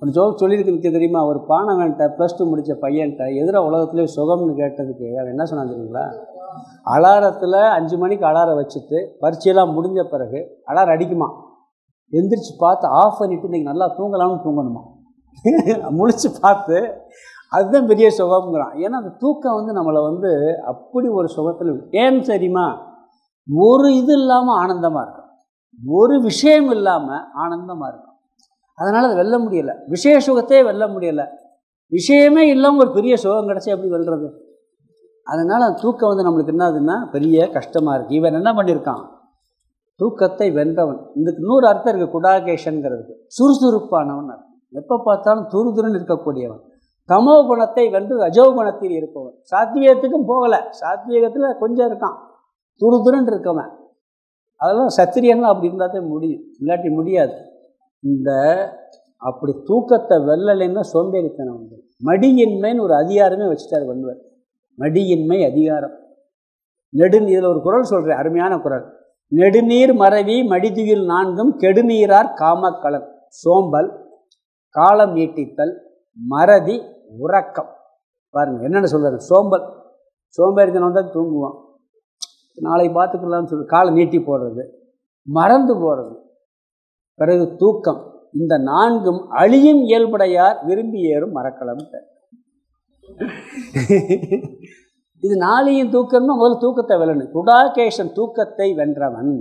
ஒரு ஜோக் சொல்லியிருக்குன்னு தெரியுமா? ஒரு பானவன்ட்ட +2 முடித்த பையன்ட்ட எதிராக உலகத்துலேயே சுகம்னு கேட்டதுக்கு அவன் என்ன சொன்னான் தெரியுங்களா? அலாரத்தில் 5 மணிக்கு அலாரம் வச்சுட்டு பரீட்சையெல்லாம் முடிஞ்ச பிறகு அலாரம் அடிக்குமா, எந்திரிச்சு பார்த்து ஆஃப் பண்ணிவிட்டு இன்றைக்கி நல்லா தூங்கலாம்னு தூங்கணுமா. முழிச்சு பார்த்து அதுதான் பெரிய சுகம்ங்கிறான். ஏன்னா அந்த தூக்கம் நம்மளை அப்படி ஒரு சுகத்தில் ஏன்னு தெரியுமா? ஒரு இது இல்லாமல் ஆனந்தமாக இருக்கும், ஒரு விஷயம் இல்லாமல் ஆனந்தமாக இருக்கும். அதனால் அதை வெல்ல முடியலை, விஷய சுகத்தையே வெல்ல முடியலை. விஷயமே இல்லாமல் ஒரு பெரிய சுகம் கிடச்சி எப்படி வெல்றது? அதனால் அந்த தூக்கம் நம்மளுக்கு என்னதுன்னா பெரிய கஷ்டமாக இருக்குது. இவன் என்ன பண்ணியிருக்கான்? தூக்கத்தை வென்றவன். இதுக்கு இன்னொரு அர்த்தம் இருக்குது, குடாகேஷன்கிறதுக்கு. சுறுசுறுப்பானவன் அர்த்தம். எப்போ பார்த்தாலும் துருதுருன்னு இருக்கக்கூடியவன். தமோ குணத்தை வென்று ரஜோ குணத்தில் இருப்பவன். சாத்வீகத்துக்கும் போகலை, சாத்வீகத்தில் கொஞ்சம் இருக்கான், துருதுருன்னு இருக்கவன். அதெல்லாம் சத்திரியன் அப்படி இருந்தால் தான் முடியும், இல்லாட்டி முடியாது. இந்த அப்படி தூக்கத்தை வெல்லலைன்னா சோம்பேறித்தனம் வந்து. மடியின்மைன்னு ஒரு அதிகாரமே வச்சுட்டார் வள்ளுவர். மடியின்மை அதிகாரம். இதில் ஒரு குறள் சொல்கிறேன், அருமையான குறள். நெடுநீர் மறவி மடிதுயில் 4 கெடுநீரார் காமக்கலன். சோம்பல், காலம் நீட்டித்தல், மறதி, உறக்கம். பாருங்கள் என்னென்ன சொல்கிறாரு. சோம்பல், சோம்பேறித்தனம் தான் தூங்குவான், நாளைக்கு பார்த்துக்கலாம்னு சொல்லி காலை நீட்டி போடுறது, மறந்து போகிறது. பிறகு தூக்கம். இந்த 4 அழியும் இயல்புடையார் விரும்பி ஏறும் மரக்கலம். இது 4 தூக்கம்னா முதல்ல தூக்கத்தை வெல்லணும். குடாகேஷன் தூக்கத்தை வென்றவன்.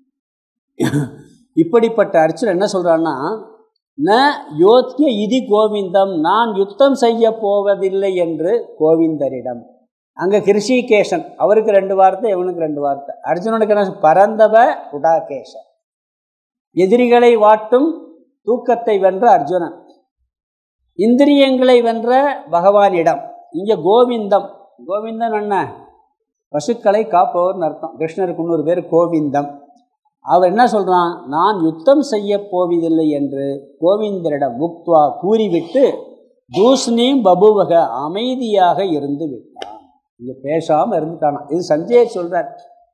இப்படிப்பட்ட அர்ச்சுனன் என்ன சொல்கிறான்னா, ந யோத்திய இதி கோவிந்தம், நான் யுத்தம் செய்ய போவதில்லை என்று கோவிந்தரிடம். அங்கே கிருஷிகேஷன், அவருக்கு 2 வார்த்தை, இவனுக்கு 2 வார்த்தை. அர்ஜுனனுக்கு என்ன? பரந்தவ குடாகேஷன். எதிரிகளை வாட்டும் தூக்கத்தை வென்ற அர்ஜுனன், இந்திரியங்களை வென்ற பகவானிடம். இங்கே கோவிந்தம். கோவிந்தன் என்ன? பசுக்களை காப்பவர்னு அர்த்தம். கிருஷ்ணருக்கு இன்னொரு பேர் கோவிந்தம். அவர் என்ன சொல்கிறான்? நான் யுத்தம் செய்ய போவதில்லை என்று கோவிந்தரிடம் முக்துவா கூறிவிட்டு தூஷ்ணீம் பபுவக அமைதியாக இருந்து விட்டான். இங்கே பேசாமல் இருந்துட்டானா. இது சஞ்சயை சொல்கிறார்.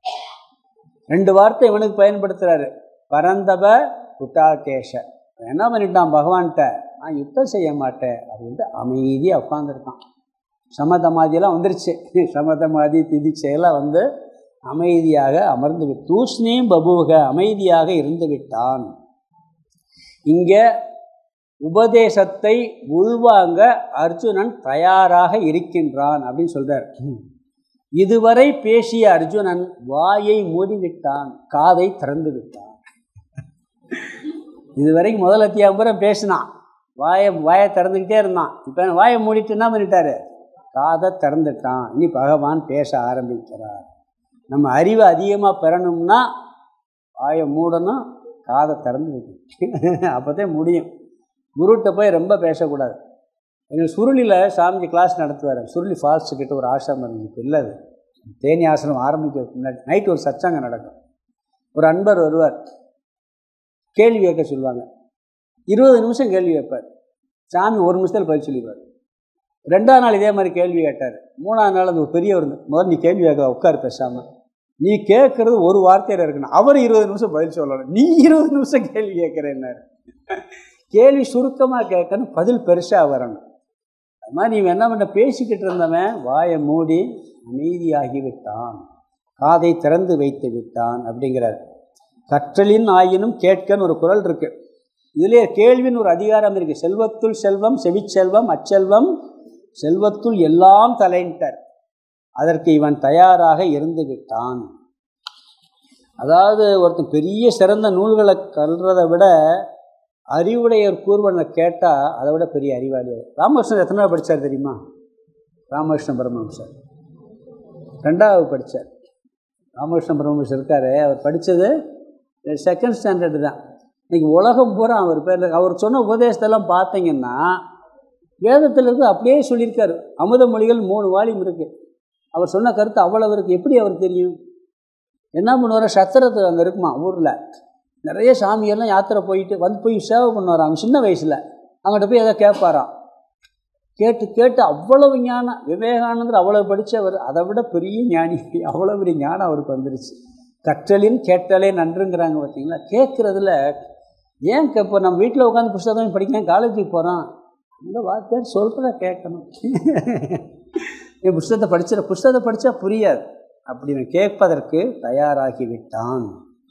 2 வார்த்தை இவனுக்கு பயன்படுத்துகிறாரு. பரந்தவ குடாகேஷ. என்ன பண்ணிட்டான்? பகவான்கிட்ட நான் யுத்தம் செய்ய மாட்டேன் அப்படின்ட்டு அமைதியாக உட்காந்துருக்கான். சமதமாதியெல்லாம் வந்துருச்சு. சமதமாதி திதிச்சையெல்லாம் அமைதியாக அமர்ந்து விட்டு தூஷ்ணீம் பபுவக அமைதியாக இருந்து விட்டான். இங்கே உபதேசத்தை உள்வாங்க அர்ஜுனன் தயாராக இருக்கின்றான் அப்படின்னு சொல்கிறார். இதுவரை பேசிய அர்ஜுனன் வாயை மூடிவிட்டான், காதை திறந்து விட்டான். இதுவரைக்கும் முதல் அத்தியாயம் பூரா பேசினான், வாயை திறந்துக்கிட்டே இருந்தான். இப்போ வாயை மூடிட்டு என்ன பண்ணிட்டாரு? காதை திறந்துட்டான். இனி பகவான் பேச ஆரம்பிக்கிறார். நம்ம அறிவை அதிகமாக பெறணும்னா வாயை மூடணும், காதை திறந்து வைக்கணும், அப்போதான் முடியும். குருகிட்ட போய் ரொம்ப பேசக்கூடாது. எங்கள் சுருளியில் சாமிஜி கிளாஸ் நடத்துவார். சுருளி ஃபால்ஸு கிட்ட ஒரு ஆசிரமம் இருந்துச்சு. இல்லை, அது தேனி ஆசிரமம் ஆரம்பிக்கிறதுக்கு முன்னாடி நைட்டு ஒரு சத்சங்கம் நடக்கும். ஒரு அன்பர் வருவார், கேள்வி கேட்க சொல்லுவாங்க. 20 நிமிஷம் கேள்வி கேட்பார். சாமி 1 நிமிஷத்தில் பதில் சொல்லிடுவார். 2ஆம் நாள் இதே மாதிரி கேள்வி கேட்டார். 3ஆம் நாள் அந்த ஒரு பெரியவர் முதல்ல நீ கேள்வி கேட்க உட்கார், பேசாமல் நீ கேட்குறது ஒரு வார்த்தையில் இருக்கணும். அவர் 20 நிமிஷம் பதில் சொல்லணும், நீ 20 நிமிஷம் கேள்வி கேட்குறேன்னாரு. கேள்வி சுருக்கமாக கேட்கணும், பதில் பெருசாக வரணும். அது மாதிரி நீ என்ன பண்ண, பேசிக்கிட்டு இருந்தவன் வாயை மூடி அமைதியாகிவிட்டான், காதை திறந்து வைத்து விட்டான் அப்படிங்கிறார். கற்றலின் ஆயினும் கேட்கன்னு ஒரு குறள் இருக்குது. இதிலே கேள்வின்னு ஒரு அதிகாரம் இருக்குது. செல்வத்துள் செல்வம், செவிச்செல்வம், அச்செல்வம், செல்வத்துள் எல்லாம் தலையிட்டார். அதற்கு இவன் தயாராக இருந்து விட்டான். அதாவது ஒருத்தன் பெரிய சிறந்த நூல்களை கல்றதை விட அறிவுடையர் கூறுவனை கேட்டால் அதை விட பெரிய அறிவாளி. ராமகிருஷ்ணன் எத்தனை படித்தார் தெரியுமா? ராமகிருஷ்ண பரமஹம்சர் 2வது படித்தார். ராமகிருஷ்ண பரமஹம்சர் இருக்கார், அவர் படித்தது 2nd ஸ்டாண்டர்டு தான். இன்றைக்கி உலகம் பூரா அவர் பேர். அவர் சொன்ன உபதேசத்தெல்லாம் பார்த்தீங்கன்னா வேதத்தில் இருந்து அப்படியே சொல்லியிருக்காரு. அமுத மொழிகள் 3 வால்யூம் இருக்குது. அவர் சொன்ன கருத்து அவ்வளவு இருக்குது. எப்படி அவருக்கு தெரியும்? என்ன பண்ணுவார்? சத்திரத்து அங்கே இருக்குமா ஊரில், நிறைய சாமியெல்லாம் யாத்திரை போயிட்டு போய் சேவை பண்ணுவார். அவங்க சின்ன வயசில் அவங்கள்ட்ட போய் எதாவது கேட்பாராம். கேட்டு அவ்வளவு ஞானம். விவேகானந்தர் அவ்வளவு படித்தவர், அதை விட பெரிய ஞானி. அவ்வளோ பெரிய ஞானம் அவருக்கு வந்துருச்சு. கற்றலின் கேட்டலே நன்றுங்கிறாங்க பார்த்தீங்களா? கேட்குறதுல ஏன் இப்போ நம்ம வீட்டில் உட்காந்து புஸ்தகம் படிக்கலாம், காலேஜுக்கு போகிறோம், இந்த வார்த்தை சொல்கிறத கேட்கணும். என் புஸ்தகத்தை படித்தா புரியாது அப்படின்னு கேட்பதற்கு தயாராகிவிட்டான்.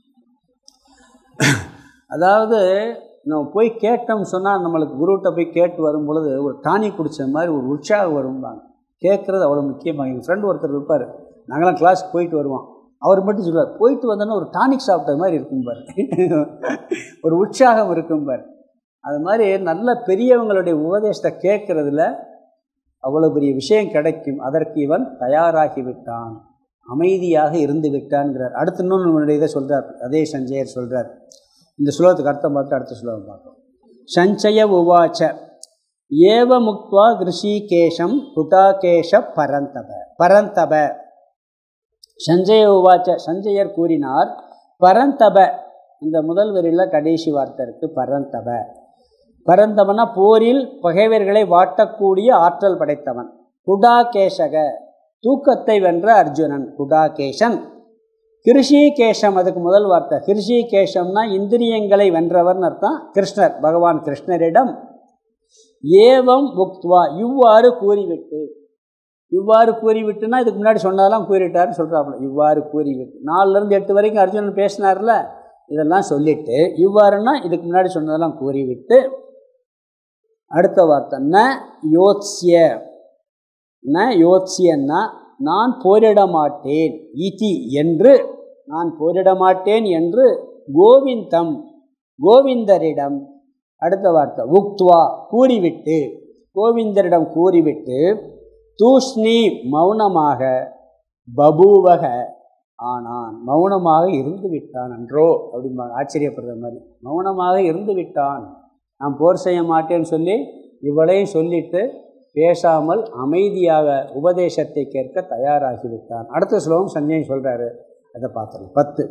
அதாவது நம்ம போய் கேட்டோம்னு சொன்னால், நம்மளுக்கு குருகிட்ட போய் கேட்டு வரும் பொழுது ஒரு டானிக் குடித்த மாதிரி ஒரு உற்சாகம் வரும்பாங்க. கேட்குறது அவ்வளோ முக்கியமாக. எங்கள் ஃப்ரெண்டு ஒருத்தர் இருப்பார், நாங்களாம் கிளாஸுக்கு போயிட்டு வருவோம், அவர் மட்டும் சொல்லுவார், போயிட்டு வந்தோன்னா ஒரு டானிக் சாப்பிட்ட மாதிரி இருக்கும்பார், ஒரு உற்சாகம் இருக்கும்பார். அது மாதிரி நல்ல பெரியவங்களுடைய உபதேசத்தை கேட்குறதுல அவ்வளோ பெரிய விஷயம் கிடைக்கும். அதற்கு இவன் தயாராகிவிட்டான், அமைதியாக இருந்து விட்டான்ங்கிறார். அடுத்து இன்னொன்று இதை சொல்கிறார், அதே சஞ்சயர் சொல்கிறார். இந்த ஸ்லோகத்துக்கு அர்த்தம் பார்த்து அடுத்த ஸ்லோகம் பார்ப்போம். சஞ்சய உவாச்ச ஏவ முக்த்வா ரிஷிகேஷம் புடாகேஷ பரந்தப. சஞ்சய உவாச்ச, சஞ்சயர் கூறினார். பரந்தப, இந்த முதல் வரியில் கடைசி வார்த்தை இருக்குது, பரந்தப. பரந்தவனா போரில் பகைவர்களை வாட்டக்கூடிய ஆற்றல் படைத்தவன். குடாகேஷக, தூக்கத்தை வென்ற அர்ஜுனன் குடாகேஷன். கிருஷிகேஷம், அதுக்கு முதல் வார்த்தை கிருஷிகேஷம்னா இந்திரியங்களை வென்றவர்னு அர்த்தம். கிருஷ்ணர், பகவான் கிருஷ்ணரிடம் ஏவம் முக்த்வா, இவ்வாறு கூறிவிட்டு. இவ்வாறு கூறிவிட்டுனா இதுக்கு முன்னாடி சொன்னதெல்லாம் கூறிட்டாருன்னு சொல்கிறாப்புல. இவ்வாறு கூறிவிட்டு 4லேருந்து 8 வரைக்கும் அர்ஜுனன் பேசினார்ல, இதெல்லாம் சொல்லிவிட்டு, இவ்வாறுன்னா இதுக்கு முன்னாடி சொன்னதெல்லாம் கூறிவிட்டு, அடுத்த வார்த்தை ந யோத்ஸ்ய. ந யோத்ஸ்யன்னா நான் போரிட மாட்டேன், இதி என்று, நான் போரிட மாட்டேன் என்று கோவிந்தம், கோவிந்தரிடம். அடுத்த வார்த்தை உக்த்வா, கூறிவிட்டு, கோவிந்தரிடம் கூறிவிட்டு, தூஷ்ணி மௌனமாக, பபூவக ஆனான், மௌனமாக இருந்து விட்டான் அன்றோ அப்படிம்பாங்க, ஆச்சரியப்படுற மாதிரி. மௌனமாக இருந்து விட்டான், நான் போர் செய்ய மாட்டேன்னு சொல்லி இவளையும் சொல்லிட்டு பேசாமல் அமைதியாக உபதேசத்தை கேட்க தயாராகிவிட்டான். அடுத்த ஸ்லோகம் சஞ்சயன் சொல்கிறாரு, அதை பார்த்துருங்க. 10.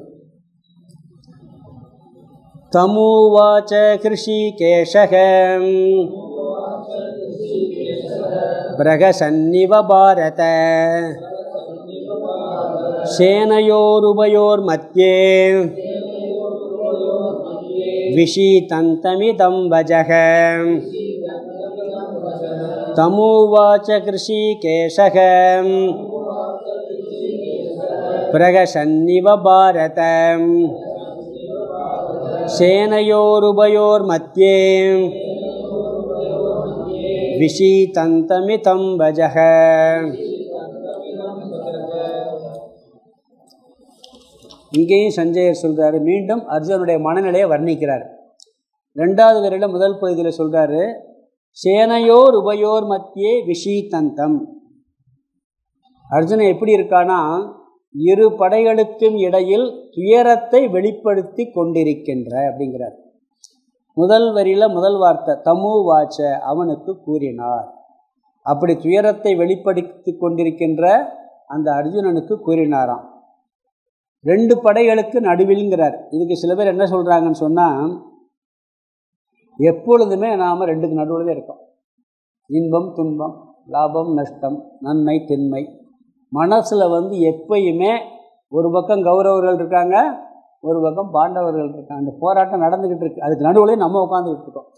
தமுவாச்ச கிருஷிகேஷக பிரகசன்னிவ பாரத சேனையோருபயோர் மத்யே விஷீதந்தமிதம் வஜக. தமுவாச்ச கிருஷிகேஷக பிரகசன்னிவ பாரத சேனையோருபயோர் மத்யே விஷீதந்தமிதம் வஜக. இங்கேயும் சஞ்சயர் சொல்கிறாரு, மீண்டும் அர்ஜுனுடைய மனநிலையை வர்ணிக்கிறார். 2வது வரையில் முதல் பகுதியில் சொல்கிறாரு, சேனையோர் உபயோர் மத்தியே விஷீதந்தம். அர்ஜுனன் எப்படி இருக்கானா, இரு படைகளுக்கும் இடையில் துயரத்தை வெளிப்படுத்தி கொண்டிருக்கின்ற அப்படிங்கிறார். முதல் வரியில் முதல் வார்த்தை தமு வாச்ச, அவனுக்கு கூறினார். அப்படி துயரத்தை வெளிப்படுத்தி கொண்டிருக்கின்ற அந்த அர்ஜுனனுக்கு கூறினாராம். 2 படைகளுக்கு நடுவில்ங்கிறார். இதுக்கு சில பேர் என்ன சொல்கிறாங்கன்னு சொன்னால், எப்பொழுதுமே நாம் 2க்கு நடுவில் தான் இருக்கோம். இன்பம் துன்பம், லாபம் நஷ்டம், நன்மை தின்மை. மனசில் எப்பயுமே ஒரு பக்கம் கௌரவர்கள் இருக்காங்க, ஒரு பக்கம் பாண்டவர்கள் இருக்காங்க. அந்த போராட்டம் நடந்துக்கிட்டு இருக்கு. அதுக்கு நடுவில் நம்ம உட்காந்துக்கிட்டு இருக்கோம்.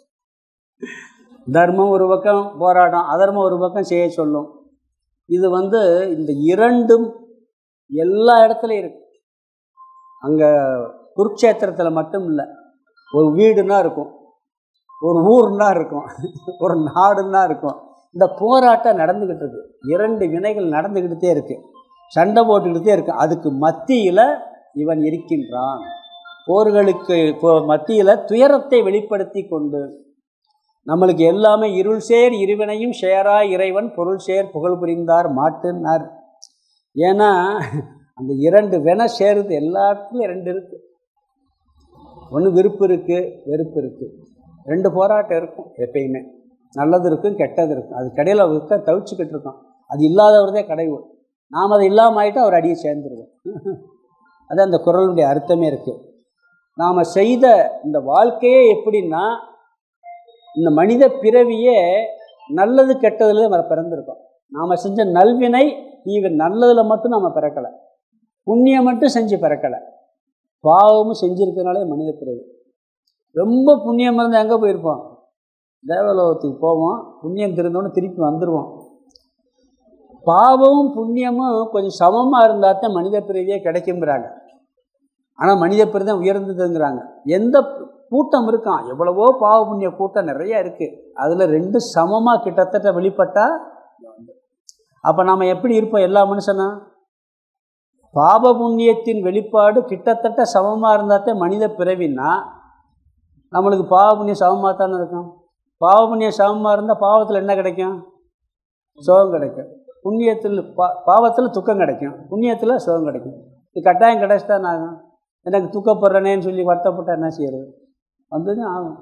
தர்மம் ஒரு பக்கம் போராட்டம், அதர்மம் ஒரு பக்கம் செய்ய சொல்லும். இது இந்த 2ம் எல்லா இடத்துலையும் இருக்கு. அங்கே குருட்சேத்திரத்தில் மட்டும் இல்லை, ஒரு வீடுன்னா இருக்கும், ஒரு ஊர்னா இருக்கும், ஒரு நாடுன்னா இருக்கும். இந்த போராட்டம் நடந்துக்கிட்டு இருக்கு. 2 வினைகள் நடந்துக்கிட்டே இருக்கு, சண்டை போட்டுக்கிட்டே இருக்கு. அதுக்கு மத்தியில் இவன் இருக்கின்றான். போர்களுக்கு மத்தியில் துயரத்தை வெளிப்படுத்தி கொண்டு, நம்மளுக்கு எல்லாமே இருள் சேர் இருவினையும் சேராய் இறைவன் பொருள் சேர் புகழ் புரிந்தார் மாட்டுன்னார். ஏன்னா அந்த 2 வினை சேருது. எல்லா இடத்துலையும் 2 இருக்குது. ஒன்று விருப்பு இருக்குது, வெறுப்பு இருக்குது. 2 போராட்டம் இருக்கும் எப்பயுமே. நல்லது இருக்கும், கெட்டது இருக்கும். அது கடையில் இருக்க தவிச்சுக்கிட்டு இருக்கோம். அது இல்லாதவர்தே கடவுள். நாம் அதை இல்லாமல் ஆகிட்டு அவர் அடியை சேர்ந்துருவோம். அது அந்த குறளுடைய அர்த்தமே இருக்குது. நாம் செய்த இந்த வாழ்க்கையே எப்படின்னா, இந்த மனித பிறவியே நல்லது கெட்டதில் நம்ம பிறந்திருக்கோம். நாம் செஞ்ச நல்வினை நல்லதில் மட்டும் நாம் பிறக்கலை, புண்ணியம் மட்டும் செஞ்சு பிறக்கலை, பாவமும் செஞ்சுருக்கிறனாலே மனித பிறவி. ரொம்ப புண்ணியம் இருந்தால் எங்கே போயிருப்போம்? தேவலோகத்துக்கு போவோம். புண்ணியம் திருந்தோன்னு திருப்பி வந்துடுவோம். பாவமும் புண்ணியமும் கொஞ்சம் சமமாக இருந்தால் தான் மனித பிறவியே கிடைக்குங்கிறாங்க. ஆனால் மனித பிறவி தான் உயர்ந்ததுங்கிறாங்க. எந்த கூட்டம் இருக்கான், எவ்வளவோ பாவ புண்ணிய கூட்டம் நிறையா இருக்குது, அதில் ரெண்டு சமமாக கிட்டத்தட்ட வெளிப்பட்டால் அப்போ நாம் எப்படி இருப்போம்? எல்லா மனுஷனும் பாவ புண்ணியத்தின் வெளிப்பாடு கிட்டத்தட்ட சமமாக இருந்தால் தான் மனித பிறவின்னா நம்மளுக்கு பாவ புண்ணியம் சமமாக தானே இருக்கும். பாவ புண்ணியம் சமமாக இருந்தால் பாவத்தில் என்ன கிடைக்கும்? சுகம் கிடைக்கும். புண்ணியத்தில் பாவத்தில் துக்கம் கிடைக்கும், புண்ணியத்தில் சுகம் கிடைக்கும். இது கட்டாயம் கிடைச்சிதான் ஆகும். எனக்கு துக்கப்படுறேனேன்னு சொல்லி வருத்தப்பட்டால் என்ன செய்யறது? வந்தது ஆகும்.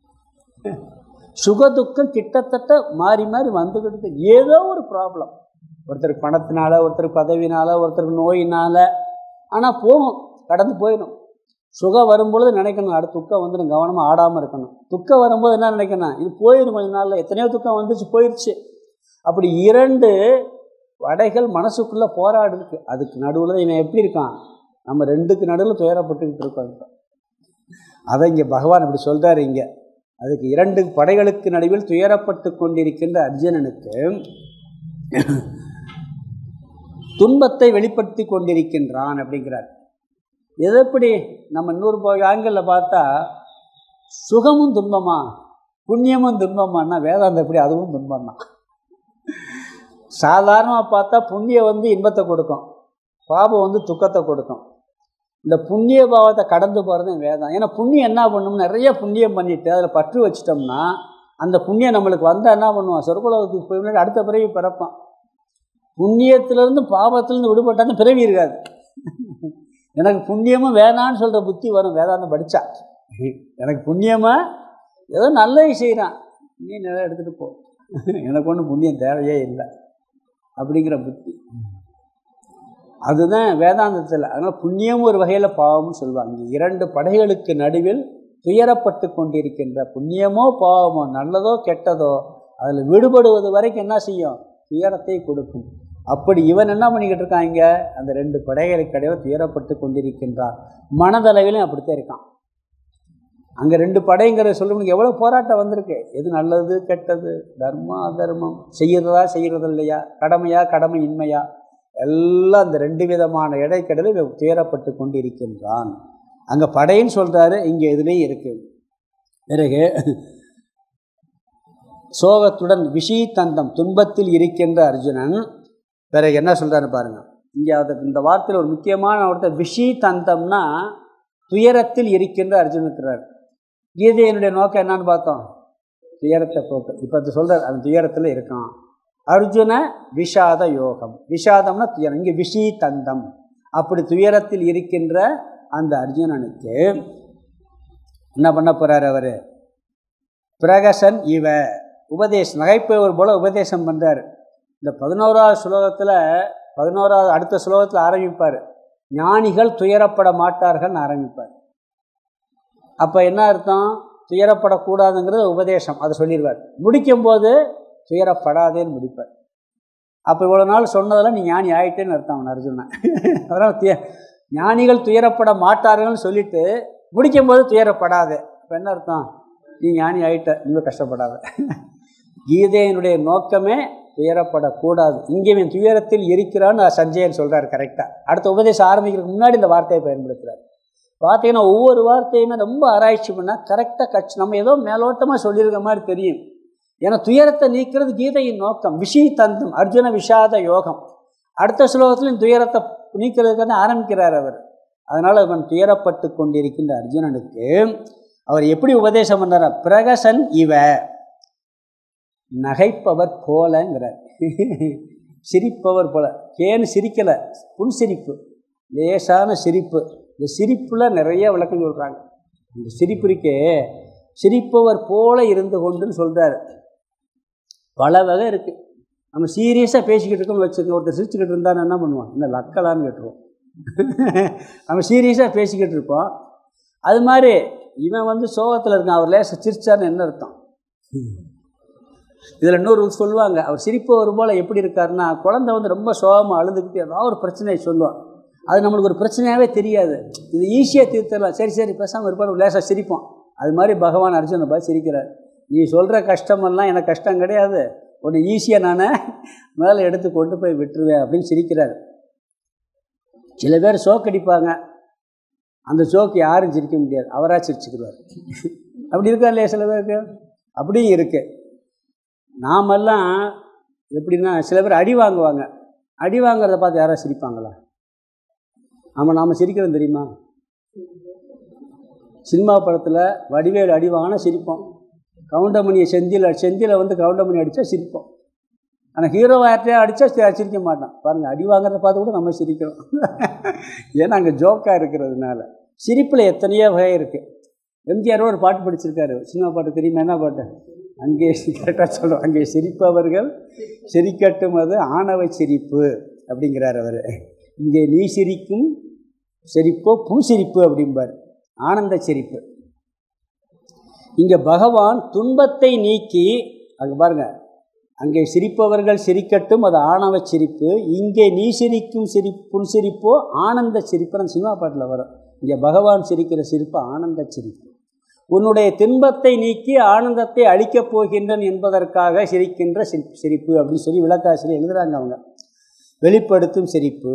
சுக துக்கம் கிட்டத்தட்ட மாறி மாறி வந்துக்கிட்டு ஏதோ ஒரு ப்ராப்ளம், ஒருத்தருக்கு பணத்தினால, ஒருத்தருக்கு பதவினால், ஒருத்தருக்கு நோயினால், ஆனால் போகும், கடந்து போயிடும். சுகம் வரும்பொழுது நினைக்கணும் அடுத்து துக்கம் வந்துடும், கவனமாக ஆடாமல் இருக்கணும். துக்கம் வரும்போது என்ன நினைக்கணும்? இது போயிடும் கொஞ்ச நாளில். எத்தனையோ துக்கம் வந்துச்சு, போயிடுச்சு. அப்படி இரண்டு வடைகள் மனசுக்குள்ளே போராடுருக்கு. அதுக்கு நடுவில் இவன் எப்படி இருக்கான்? நம்ம ரெண்டுக்கு நடுவில் துயரப்பட்டுக்கிட்டு இருக்கோம். அதை இங்கே பகவான் இப்படி சொல்கிறார். இங்கே அதுக்கு இரண்டு படைகளுக்கு நடுவில் துயரப்பட்டு கொண்டிருக்கின்ற அர்ஜுனனுக்கு துன்பத்தை வெளிப்படுத்தி கொண்டிருக்கின்றான் அப்படிங்கிறார். எது எப்படி நம்ம இன்னொரு ஆங்கிளில் பார்த்தா சுகமும் துன்பமா, புண்ணியமும் துன்பமானா வேதாந்தம் எப்படி அதுவும் துன்பம் தான். சாதாரணமாக பார்த்தா புண்ணியம் இன்பத்தை கொடுக்கும், பாபம் துக்கத்தை கொடுக்கும். இந்த புண்ணிய பாவத்தை கடந்து போகிறது வேதம். ஏன்னா புண்ணியம் என்ன பண்ணணும், நிறைய புண்ணியம் பண்ணிவிட்டு அதில் பற்று வச்சிட்டோம்னா அந்த புண்ணியம் நம்மளுக்கு வந்தால் என்ன பண்ணுவோம்? சொர்க்கலோகத்துக்கு போய் முன்னாடி அடுத்த பிறவி பிறப்பான். புண்ணியத்திலேருந்து பாவத்திலேருந்து விடுபட்டால் பிறவி இருக்காது. எனக்கு புண்ணியமும் வேணான்னு சொல்கிற புத்தி வரும் வேதாந்தம் படித்தா. எனக்கு புண்ணியமாக ஏதோ நல்லது செய்கிறான், நீ நிறைய எடுத்துகிட்டு போ, எனக்கு ஒன்றும் புண்ணியம் தேவையே இல்லை அப்படிங்கிற புத்தி, அதுதான் வேதாந்தத்தில். அதனால் புண்ணியம் ஒரு வகையில் பாவம்னு சொல்லுவாங்க. இரண்டு படைகளுக்கு நடுவில் துயரப்பட்டு கொண்டிருக்கின்ற புண்ணியமோ பாவமோ, நல்லதோ கெட்டதோ, அதில் விடுபடுவது வரைக்கும் என்ன செய்யும்? துயரத்தை கொடுக்கும். அப்படி இவன் என்ன பண்ணிக்கிட்டு இருக்கான்? இங்கே அந்த ரெண்டு படைகளுக்கு இடையில துயரப்பட்டு கொண்டிருக்கின்றான். மனதளவிலும் அப்படித்தான் இருக்கான். அங்கே ரெண்டு படைங்கிறத சொல்லும்போது எவ்வளோ போராட்டம் வந்திருக்கு. எது நல்லது கெட்டது, தர்மம் அதர்மம், செய்கிறதா செய்கிறது இல்லையா, கடமையா கடமை இன்மையா, எல்லாம் அந்த ரெண்டு விதமான இடைக்கடலில் துயரப்பட்டு கொண்டிருக்கின்றான். அங்கே படைன்னு சொல்கிறாரு, இங்கே இதுலேயும் இருக்குது. பிறகு சோகத்துடன் விஷீதந்தம் துன்பத்தில் இருக்கின்ற அர்ஜுனன் பிறகு என்ன சொல்கிறாரு பாருங்கள். இங்கே இந்த வார்த்தையில் ஒரு முக்கியமான ஒருத்தர் விஷீதந்தம்னா துயரத்தில் இருக்கின்ற அர்ஜுனத்துறார். கீதையினுடைய நோக்கம் என்னன்னு பார்த்தோம்? துயரத்தை போக்கு. இப்போ அது சொல்கிறார், அந்த துயரத்தில் இருக்கான். அர்ஜுன விஷாத யோகம், விஷாதம்னா துயரம், இங்கே விஷீதந்தம். அப்படி துயரத்தில் இருக்கின்ற அந்த அர்ஜுனனுக்கு என்ன பண்ண போகிறார்? அவர் பிரகசன் இவ உபதேசம், நகைப்பவர் போல உபதேசம் பண்ணுறார். இந்த 11வது ஸ்லோகத்தில், 11வது அடுத்த ஸ்லோகத்தில் ஆரம்பிப்பார், ஞானிகள் துயரப்பட மாட்டார்கள்னு ஆரம்பிப்பார். அப்போ என்ன அர்த்தம்? துயரப்படக்கூடாதுங்கிறது உபதேசம், அதை சொல்லிடுவார். முடிக்கும்போது துயரப்படாதேன்னு முடிப்பார். அப்போ இவ்வளோ நாள் சொன்னதெல்லாம் நீ ஞானி ஆகிட்டேன்னு அர்த்தம் அவன் அர்ஜுனன். அதனால் ஞானிகள் துயரப்பட மாட்டார்கள்னு சொல்லிவிட்டு முடிக்கும்போது துயரப்படாது. இப்போ என்ன அர்த்தம்? நீ ஞானி ஆகிட்ட, நீ கஷ்டப்படாத. கீதையினுடைய நோக்கமே துயரப்படக்கூடாது. இங்கே துயரத்தில் இருக்கிறான்னு சஞ்சயன் சொல்கிறார் கரெக்டாக. அடுத்த உபதேசம் ஆரம்பிக்கிறதுக்கு முன்னாடி இந்த வார்த்தையை பயன்படுத்துகிறார். பார்த்தீங்கன்னா ஒவ்வொரு வார்த்தையுமே ரொம்ப ஆராய்ச்சி பண்ணால் கரெக்டாக நம்ம ஏதோ மேலோட்டமாக சொல்லியிருக்க மாதிரி தெரியும். ஏன்னா துயரத்தை நீக்கிறது கீதையின் நோக்கம். விஷீதந்தம் அர்ஜுன விஷாத யோகம். அடுத்த ஸ்லோகத்துலையும் துயரத்தை நீக்கிறதுக்கு ஆரம்பிக்கிறார் அவர். அதனால் அவன் துயரப்பட்டு கொண்டிருக்கின்ற அர்ஜுனனுக்கு அவர் எப்படி உபதேசம் பண்ணார்? பிரகசன் இவ, நகைப்பவர் போலங்கிறார். சிரிப்பவர் போல. கேன்னு சிரிக்கலை, புன்சிரிப்பு, லேசான சிரிப்பு. இந்த சிரிப்பில் நிறைய விளக்கம் சொல்கிறாங்க. இந்த சிரிப்பிற்கே சிரிப்பவர் போல இருந்து கொண்டுன்னு சொல்கிறார். பல வகை இருக்குது. நம்ம சீரியஸாக பேசிக்கிட்டு இருக்கோம்னு வச்சுக்கோங்க, ஒருத்தர் சிரிச்சுக்கிட்டு இருந்தால் என்ன பண்ணுவோம்? இன்னும் லக்கலான்னு கேட்டுருவோம். நம்ம சீரியஸாக பேசிக்கிட்டு இருப்போம். அது மாதிரி இவன் சோகத்தில் இருக்கான், அவர் லேசாக சிரிச்சான்னு என்ன அர்த்தம்? இதில் இன்னொரு சொல்லுவாங்க, அவர் சிரிப்பவர் போல் எப்படி இருக்காருன்னா, குழந்தை ரொம்ப சோகமாக அழுதுகிட்டு ஏதாவது ஒரு பிரச்சனையை சொல்லுவான். அது நம்மளுக்கு ஒரு பிரச்சனையாகவே தெரியாது. இது ஈஸியாக தீர்த்தலாம். சரி பேசாமல் இருப்பார், லேசாக சிரிப்போம். அது மாதிரி பகவான் அர்ஜுனை பார்த்து சிரிக்கிறார். நீ சொல்கிற கஷ்டமெல்லாம் எனக்கு கஷ்டம் கிடையாது, ஒன்று ஈஸியாக நான் மேலே எடுத்து கொண்டு போய் விட்டுருவேன் அப்படின்னு சிரிக்கிறார். சில பேர் சோக்கடிப்பாங்க, அந்த சோக்கு யாரும் சிரிக்க முடியாது, அவராக சிரிச்சுக்கிறார். அப்படி இருக்கா இல்லையா? சில பேருக்கு அப்படியும் இருக்குது. நாமெல்லாம் எப்படின்னா, சில பேர் அடி வாங்குவாங்க, அடி வாங்குறத பார்த்து யாராவது சிரிப்பாங்களா? நாம் சிரிக்கிறோம் தெரியுமா? சினிமா படத்தில் வடிவேல் அடி வாங்கினா சிரிப்போம், கவுண்டமணியை செந்தியில் வந்து கவுண்டமணி அடித்தா சிரிப்போம். ஆனால் ஹீரோ யார்ட்டையா அடித்தா சிரிக்க மாட்டான். பாருங்கள், அடி வாங்குறத பார்த்து கூட நம்ம சிரிக்கிறோம். ஏன்னா அங்கே ஜோக்காக இருக்கிறதுனால. சிரிப்பில் எத்தனையோ வகை இருக்குது. எம்ஜிஆர் ஒரு பாட்டு படிச்சிருக்காரு, சினிமா பாட்டு தெரியுமா? என்ன பாட்டு? அங்கே கரெக்டாக சொல்கிறோம், அங்கே சிரிப்பவர்கள் சிரிக்கட்டும், அது ஆணவ சிரிப்பு அப்படிங்கிறார் அவர். இங்கே நீ சிரிக்கும் சிரிப்போ புன்சிரிப்பு அப்படிம்பார், ஆனந்த சிரிப்பு. இங்கே பகவான் துன்பத்தை நீக்கி, அங்கே பாருங்கள், அங்கே சிரிப்பவர்கள் சிரிக்கட்டும், அது ஆணவ சிரிப்பு. இங்கே நீ சிரிக்கும் புன்சிரிப்போ ஆனந்த சிரிப்பு. அந்த சினிமா பாட்டில் வரும். இங்கே பகவான் சிரிக்கிற சிரிப்பு ஆனந்த சிரிப்பு. உன்னுடைய துன்பத்தை நீக்கி ஆனந்தத்தை அளிக்கப் போகின்றன் என்பதற்காக சிரிக்கின்ற சிரிப்பு அப்படின்னு சொல்லி விளக்காசிரியர் எழுதுகிறாங்க. அவங்க வெளிப்படுத்தும் சிரிப்பு.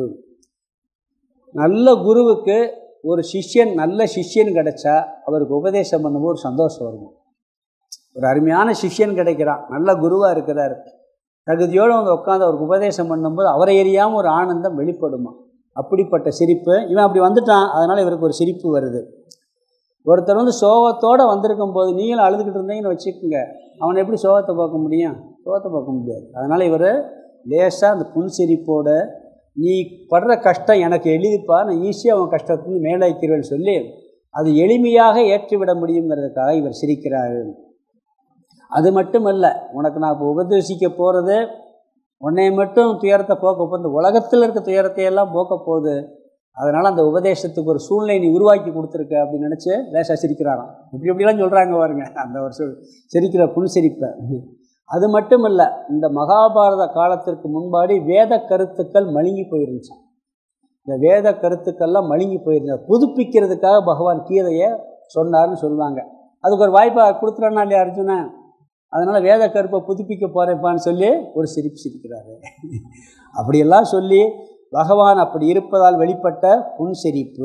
நல்ல குருவுக்கு ஒரு சிஷ்யன், நல்ல சிஷ்யன் கிடைச்சா அவருக்கு உபதேசம் பண்ணும்போது ஒரு சந்தோஷம் வரும். ஒரு அருமையான சிஷ்யன் கிடைக்கிறான், நல்ல குருவாக இருக்கிறார், தகுதியோடு வந்து உட்காந்து அவருக்கு உபதேசம் பண்ணும்போது அவரை எரியாமல் ஒரு ஆனந்தம் வெளிப்படுமா. அப்படிப்பட்ட சிரிப்பு. இவன் அப்படி வந்துட்டான், அதனால் இவருக்கு ஒரு சிரிப்பு வருது. ஒருத்தர் வந்து சோகத்தோடு வந்திருக்கும் போது நீங்களும் அழுதுகிட்டு இருந்தீங்கன்னு வச்சுக்கோங்க, அவனை எப்படி சோகத்தை பார்க்க முடியும்? சோகத்தை பார்க்க முடியாது. அதனால் இவர் லேசாக அந்த புன்சிரிப்போடு, நீ படுற கஷ்டம் எனக்கு எளிதுப்பா, நான் ஈஸியாக அவன் கஷ்டத்துலேருந்து மேலே வைக்கிறேன்னு சொல்லி அது எளிமையாக ஏற்றிவிட முடியுங்கிறதுக்காக இவர் சிரிக்கிறார். அது மட்டுமல்ல, உனக்கு நான் இப்போ உபதேசிக்க போகிறது உன்னை மட்டும் துயரத்தை போக்க போகுது, உலகத்தில் இருக்க துயரத்தையெல்லாம் போக்க போகுது. அதனால் அந்த உபதேசத்துக்கு ஒரு சூழ்நிலை நீ உருவாக்கி கொடுத்துருக்க அப்படின்னு நினச்சி லேசாக சிரிக்கிறாராம். இப்படிலாம் சொல்கிறாங்க பாருங்க, அந்த ஒரு சிரிக்கிற புன்சிரிப்பை. அது மட்டும் இல்லை, இந்த மகாபாரத காலத்திற்கு முன்பாடி வேத கருத்துக்கள் மழுங்கி போயிருந்துச்சான். இந்த வேத கருத்துக்கள்லாம் மழுங்கி போயிருந்தார், புதுப்பிக்கிறதுக்காக பகவான் கீதையை சொன்னார்னு சொல்லுவாங்க. அதுக்கு ஒரு வாய்ப்பாக கொடுத்துறானா இல்லையா அர்ஜுனன்? அதனால் வேத கருப்பை புதுப்பிக்க போகிறேப்பான்னு சொல்லி ஒரு சிரிப்பு சிரிக்கிறாரு. அப்படியெல்லாம் சொல்லி பகவான் அப்படி இருப்பதால் வெளிப்பட்ட புன்சிரிப்பு.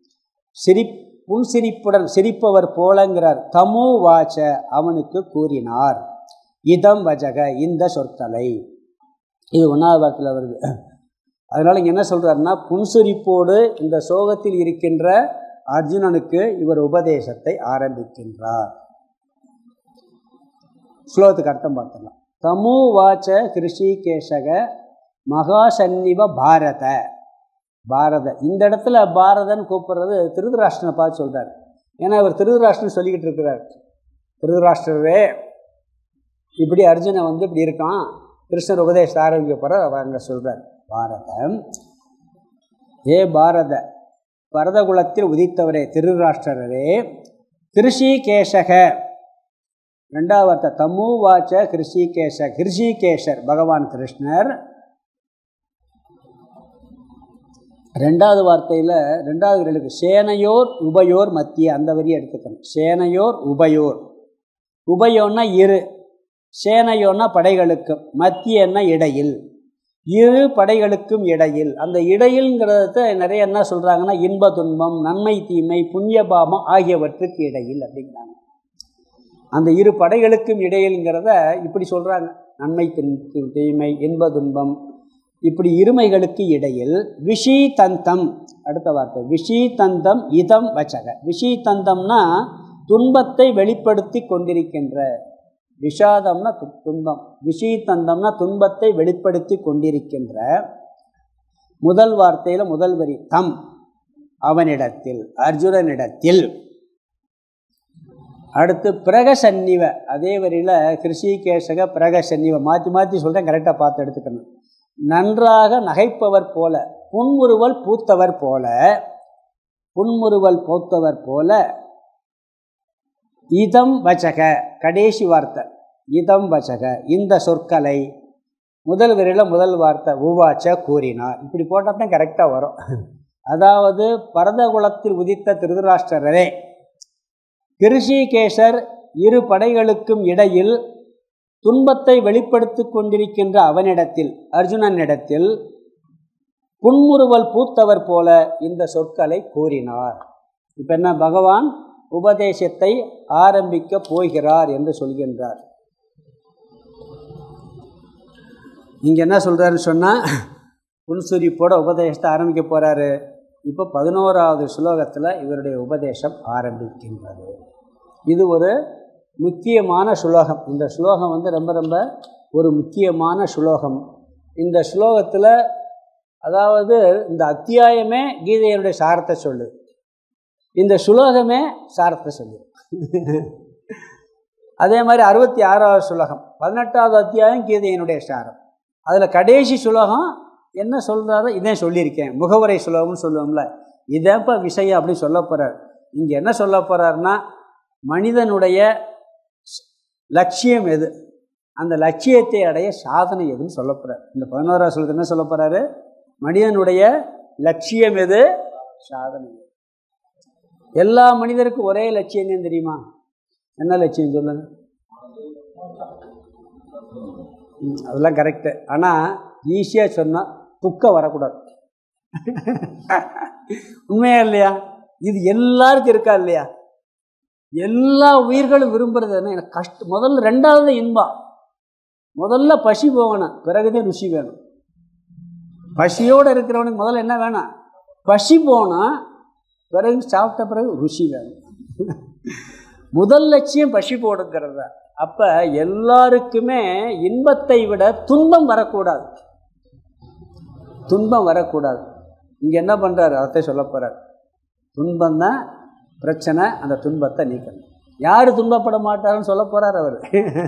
புன்சிரிப்புடன் சிரிப்பவர் போலங்கிறார். தமு வாச்ச, அவனுக்கு கூறினார், இதம் வஜக, இந்த சொற்களை. இது 1வது வாரத்தில் வருது. அதனால் இங்கே என்ன சொல்கிறாருன்னா, புன்சிரிப்போடு இந்த சோகத்தில் இருக்கின்ற அர்ஜுனனுக்கு இவர் உபதேசத்தை ஆரம்பிக்கின்றார். ஸ்லோகத்துக்கு அர்த்தம் பார்த்துக்கலாம். தமு வாச்ச கிருஷிகேஷக மகாசன்னிவ பாரத. இந்த இடத்துல பாரதன்னு கூப்பிட்றது திருதராஷ்டிரனை பார்த்து சொல்கிறார். ஏன்னா இவர் திருதராஷ்டிரன் சொல்லிக்கிட்டு இருக்கிறார். திருதராஷ்டிரரே, இப்படி அர்ஜுனை வந்து இப்படி இருக்கான், கிருஷ்ணர் உபதேசத்தை ஆரம்பிக்க போகிற அங்கே சொல்கிறார். பாரதம், ஏ பாரத, பரதகுலத்தில் உதித்தவரே திருதராஷ்டிரரே, கிருஷிகேஷக, 2வது வார்த்தை தமு வாச்ச கிருஷிகேஷ, கிருஷிகேஷர் பகவான் கிருஷ்ணர். 2வது வார்த்தையில் 2வது விரலுக்கு சேனையோர் உபயோர் மத்திய, அந்த வரியை எடுத்துக்கணும். சேனையோர் உபயோர், உபயோன்னா இரு, சேனையோன்னா படைகளுக்கும், மத்தியன்னா இடையில், இரு படைகளுக்கும் இடையில். அந்த இடையில்ங்கிறத நிறைய என்ன சொல்கிறாங்கன்னா, இன்ப துன்பம், நன்மை தீமை, புண்ணியபாபம் ஆகியவற்றுக்கு இடையில் அப்படிங்கிறாங்க. அந்த இரு படைகளுக்கும் இடையில்ங்கிறத இப்படி சொல்கிறாங்க. நன்மை தீமை, இன்ப துன்பம், இப்படி இருமைகளுக்கு இடையில். விஷி தந்தம், அடுத்த வார்த்தை விஷி தந்தம் இதம் வச்சக. விஷி தந்தம்னா துன்பத்தை வெளிப்படுத்தி கொண்டிருக்கின்ற, விஷாதம்னா துன்பம், விஷி தந்தம்னா துன்பத்தை வெளிப்படுத்தி கொண்டிருக்கின்ற. முதல் வார்த்தையில் முதல் வரி தம், அவனிடத்தில், அர்ஜுனனிடத்தில். அடுத்து பிரகசன்னிவ, அதே வரியில் கிருஷிகேஷக பிரகசன்னிவ, மாற்றி மாற்றி சொல்கிறேன், கரெக்டாக பார்த்து எடுத்துக்கணும். நன்றாக நகைப்பவர் போல, புன்முறுவல் பூத்தவர் போல, புன்முறுவல் பூத்தவர் போல. இதம் வச்சக, கடைசி வார்த்தை இதம் வச்சக, இந்த சொற்களை. முதல் வரியில் முதல் வார்த்தை உவாச்ச, கூறினார். இப்படி போட்டால் தான் கரெக்டாக வரும். அதாவது பரதகுலத்தில் உதித்த திருதராஷ்டிரரே, கிருஷிகேசர் இரு படைகளுக்கும் இடையில் துன்பத்தை வெளிப்படுத்தி கொண்டிருக்கின்ற அவனிடத்தில், அர்ஜுனனிடத்தில் புன்முறுவல் பூத்தவர் போல இந்த சொற்களை கூறினார். இப்போ என்ன, பகவான் உபதேசத்தை ஆரம்பிக்க போகிறார் என்று சொல்கின்றார். இங்கே என்ன சொல்கிறாருன்னு சொன்னால், புன்சுரிப்போட உபதேசத்தை ஆரம்பிக்க போகிறாரு. இப்போ 11வது ஸ்லோகத்தில் இவருடைய உபதேசம் ஆரம்பிக்கின்றது. இது ஒரு முக்கியமான ஸ்லோகம். இந்த ஸ்லோகம் ரொம்ப ரொம்ப ஒரு முக்கியமான ஸ்லோகம். இந்த ஸ்லோகத்தில் அதாவது இந்த அத்தியாயமே கீதையினுடைய சாரத்தை சொல்லுது, இந்த ஸ்லோகமே சாரத்தை சொல்லுது. அதே மாதிரி 66வது ஸ்லோகம் 18வது அத்தியாயம் கீதையினுடைய சாரம். அதில் கடைசி ஸ்லோகம் என்ன சொல்கிறாரோ இதே சொல்லியிருக்கேன், முகவரை ஸ்லோகம்னு சொல்லுவோம்ல, இதேப்போ விஷயம் அப்படின்னு சொல்ல போகிறார். இங்கே என்ன சொல்ல போகிறாருன்னா, மனிதனுடைய லட்சியம் எது, அந்த லட்சியத்தை அடைய சாதனை எதுன்னு சொல்ல போகிறார். இந்த 11வது ஸ்லோகத்தில் என்ன சொல்ல போகிறாரு, மனிதனுடைய லட்சியம் எது, சாதனை. எல்லா மனிதருக்கும் ஒரே லட்சியம் தான் தெரியுமா? என்ன லட்சியம் சொல்லுங்க? அதெல்லாம் கரெக்டு. ஆனால் ஈஸியாக சொன்னால் துக்கம் வரக்கூடாது. உண்மையா இல்லையா? இது எல்லாருக்கும் இருக்கா இல்லையா? எல்லா உயிர்களும் விரும்புறது என்ன, எனக்கு கஷ்டம் முதல்ல, 2வது இன்பம். முதல்ல பசி போகணும், பிறகுதான் ருசி வேணும். பசியோடு இருக்கிறவனுக்கு முதல்ல என்ன வேணும்? பசி போகணும், பிறகு சாப்பிட்ட பிறகு ருசி வேணும். முதல் லட்சியம் பசி போடுங்கிறத. அப்போ எல்லாருக்குமே இன்பத்தை விட துன்பம் வரக்கூடாது, துன்பம் வரக்கூடாது. இங்கே என்ன பண்ணுறாரு, அதை சொல்ல போகிறார். துன்பம் தான் பிரச்சனை, அந்த துன்பத்தை நீக்கணும். யார் துன்பப்பட மாட்டாருன்னு சொல்ல போகிறார் அவர்.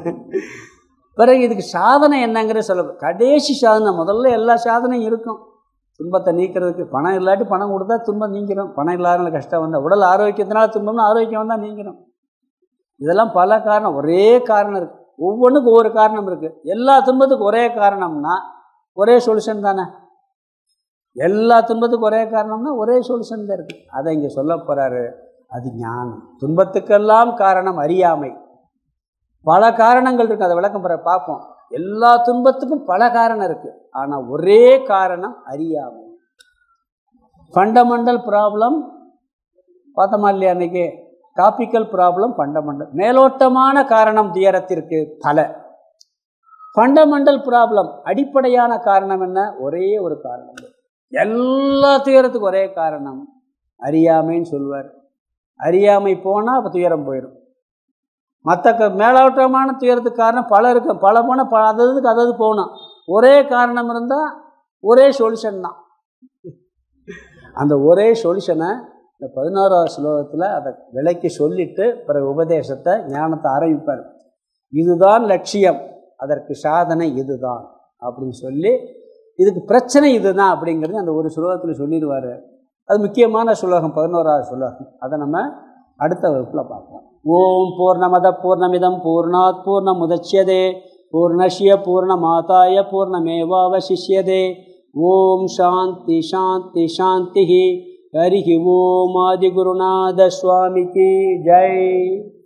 பிறகு இதுக்கு சாதனை என்னங்கிறது சொல்ல, கடைசி சாதனை. முதல்ல எல்லா சாதனையும் இருக்கும் துன்பத்தை நீக்கிறதுக்கு. பணம் இல்லாட்டி பணம் கொடுத்தா துன்பம் நீங்கிறோம், பணம் இல்லாத கஷ்டம் வந்தால், உடல் ஆரோக்கியத்தினால துன்பம்னா ஆரோக்கியம் வந்தால் நீங்கிறோம். இதெல்லாம் பல காரணம், ஒரே காரணம் இருக்குது, ஒவ்வொன்றுக்கும் ஒவ்வொரு காரணம் இருக்குது. எல்லா துன்பத்துக்கும் ஒரே காரணம்னா ஒரே சொல்யூஷன் தானே. எல்லா துன்பத்துக்கும் ஒரே காரணம்னா ஒரே சொல்யூஷன் தான் இருக்குது. அதை இங்கே சொல்ல போகிறாரு. அது ஞானம். துன்பத்துக்கெல்லாம் காரணம் அறியாமை. பல காரணங்கள் இருக்குது, அதை விளக்கம் பெற பார்ப்போம். எல்லா துன்பத்துக்கும் பல காரணம் இருக்குது, ஆனால் ஒரே காரணம் அறியாமை. ஃபண்டமெண்டல் ப்ராப்ளம் பார்த்தோமா இல்லையா அன்றைக்கி? Topical problem, fundamental. மேலோட்டமான காரணம் துயரத்திற்கு பல. ஃபண்டமெண்டல் ப்ராப்ளம், அடிப்படையான காரணம் என்ன? ஒரே ஒரு காரணம். எல்லா துயரத்துக்கும் ஒரே காரணம் அறியாமைன்னு சொல்லுவார். அறியாமை போனால் அப்போ துயரம் போயிடும். மற்ற மேலோட்டமான துயரத்துக்கு காரணம் பல இருக்கு, பல போனால் அததுக்கு அதாவது போகணும். ஒரே காரணம் இருந்தால் ஒரே சொல்யூஷன் தான். அந்த ஒரே சொல்யூஷனை இந்த 11வது ஸ்லோகத்தில் அதை விலைக்கு சொல்லிட்டு பிறகு உபதேசத்தை, ஞானத்தை ஆரம்பிப்பார். இதுதான் லட்சியம், அதற்கு சாதனை இதுதான் அப்படின்னு சொல்லி, இதுக்கு பிரச்சனை இதுதான் அப்படிங்கிறது அந்த ஒரு ஸ்லோகத்தில் சொல்லிடுவார். அது முக்கியமான ஸ்லோகம், 11வது ஸ்லோகம். அதை நம்ம அடுத்த வகுப்பில் பார்க்கலாம். ஓம் பூர்ணமத பூர்ணமிதம் பூர்ணாத் பூர்ணமுதச்யதே பூர்ணஸ்ய பூர்ணமாதாய பூர்ணமேவாவசிஷ்யதே. ஓம் சாந்தி சாந்தி சாந்தி. ஹரி ஓம். ஆதிகுருநாத சுவாமிக்கு ஜெய்.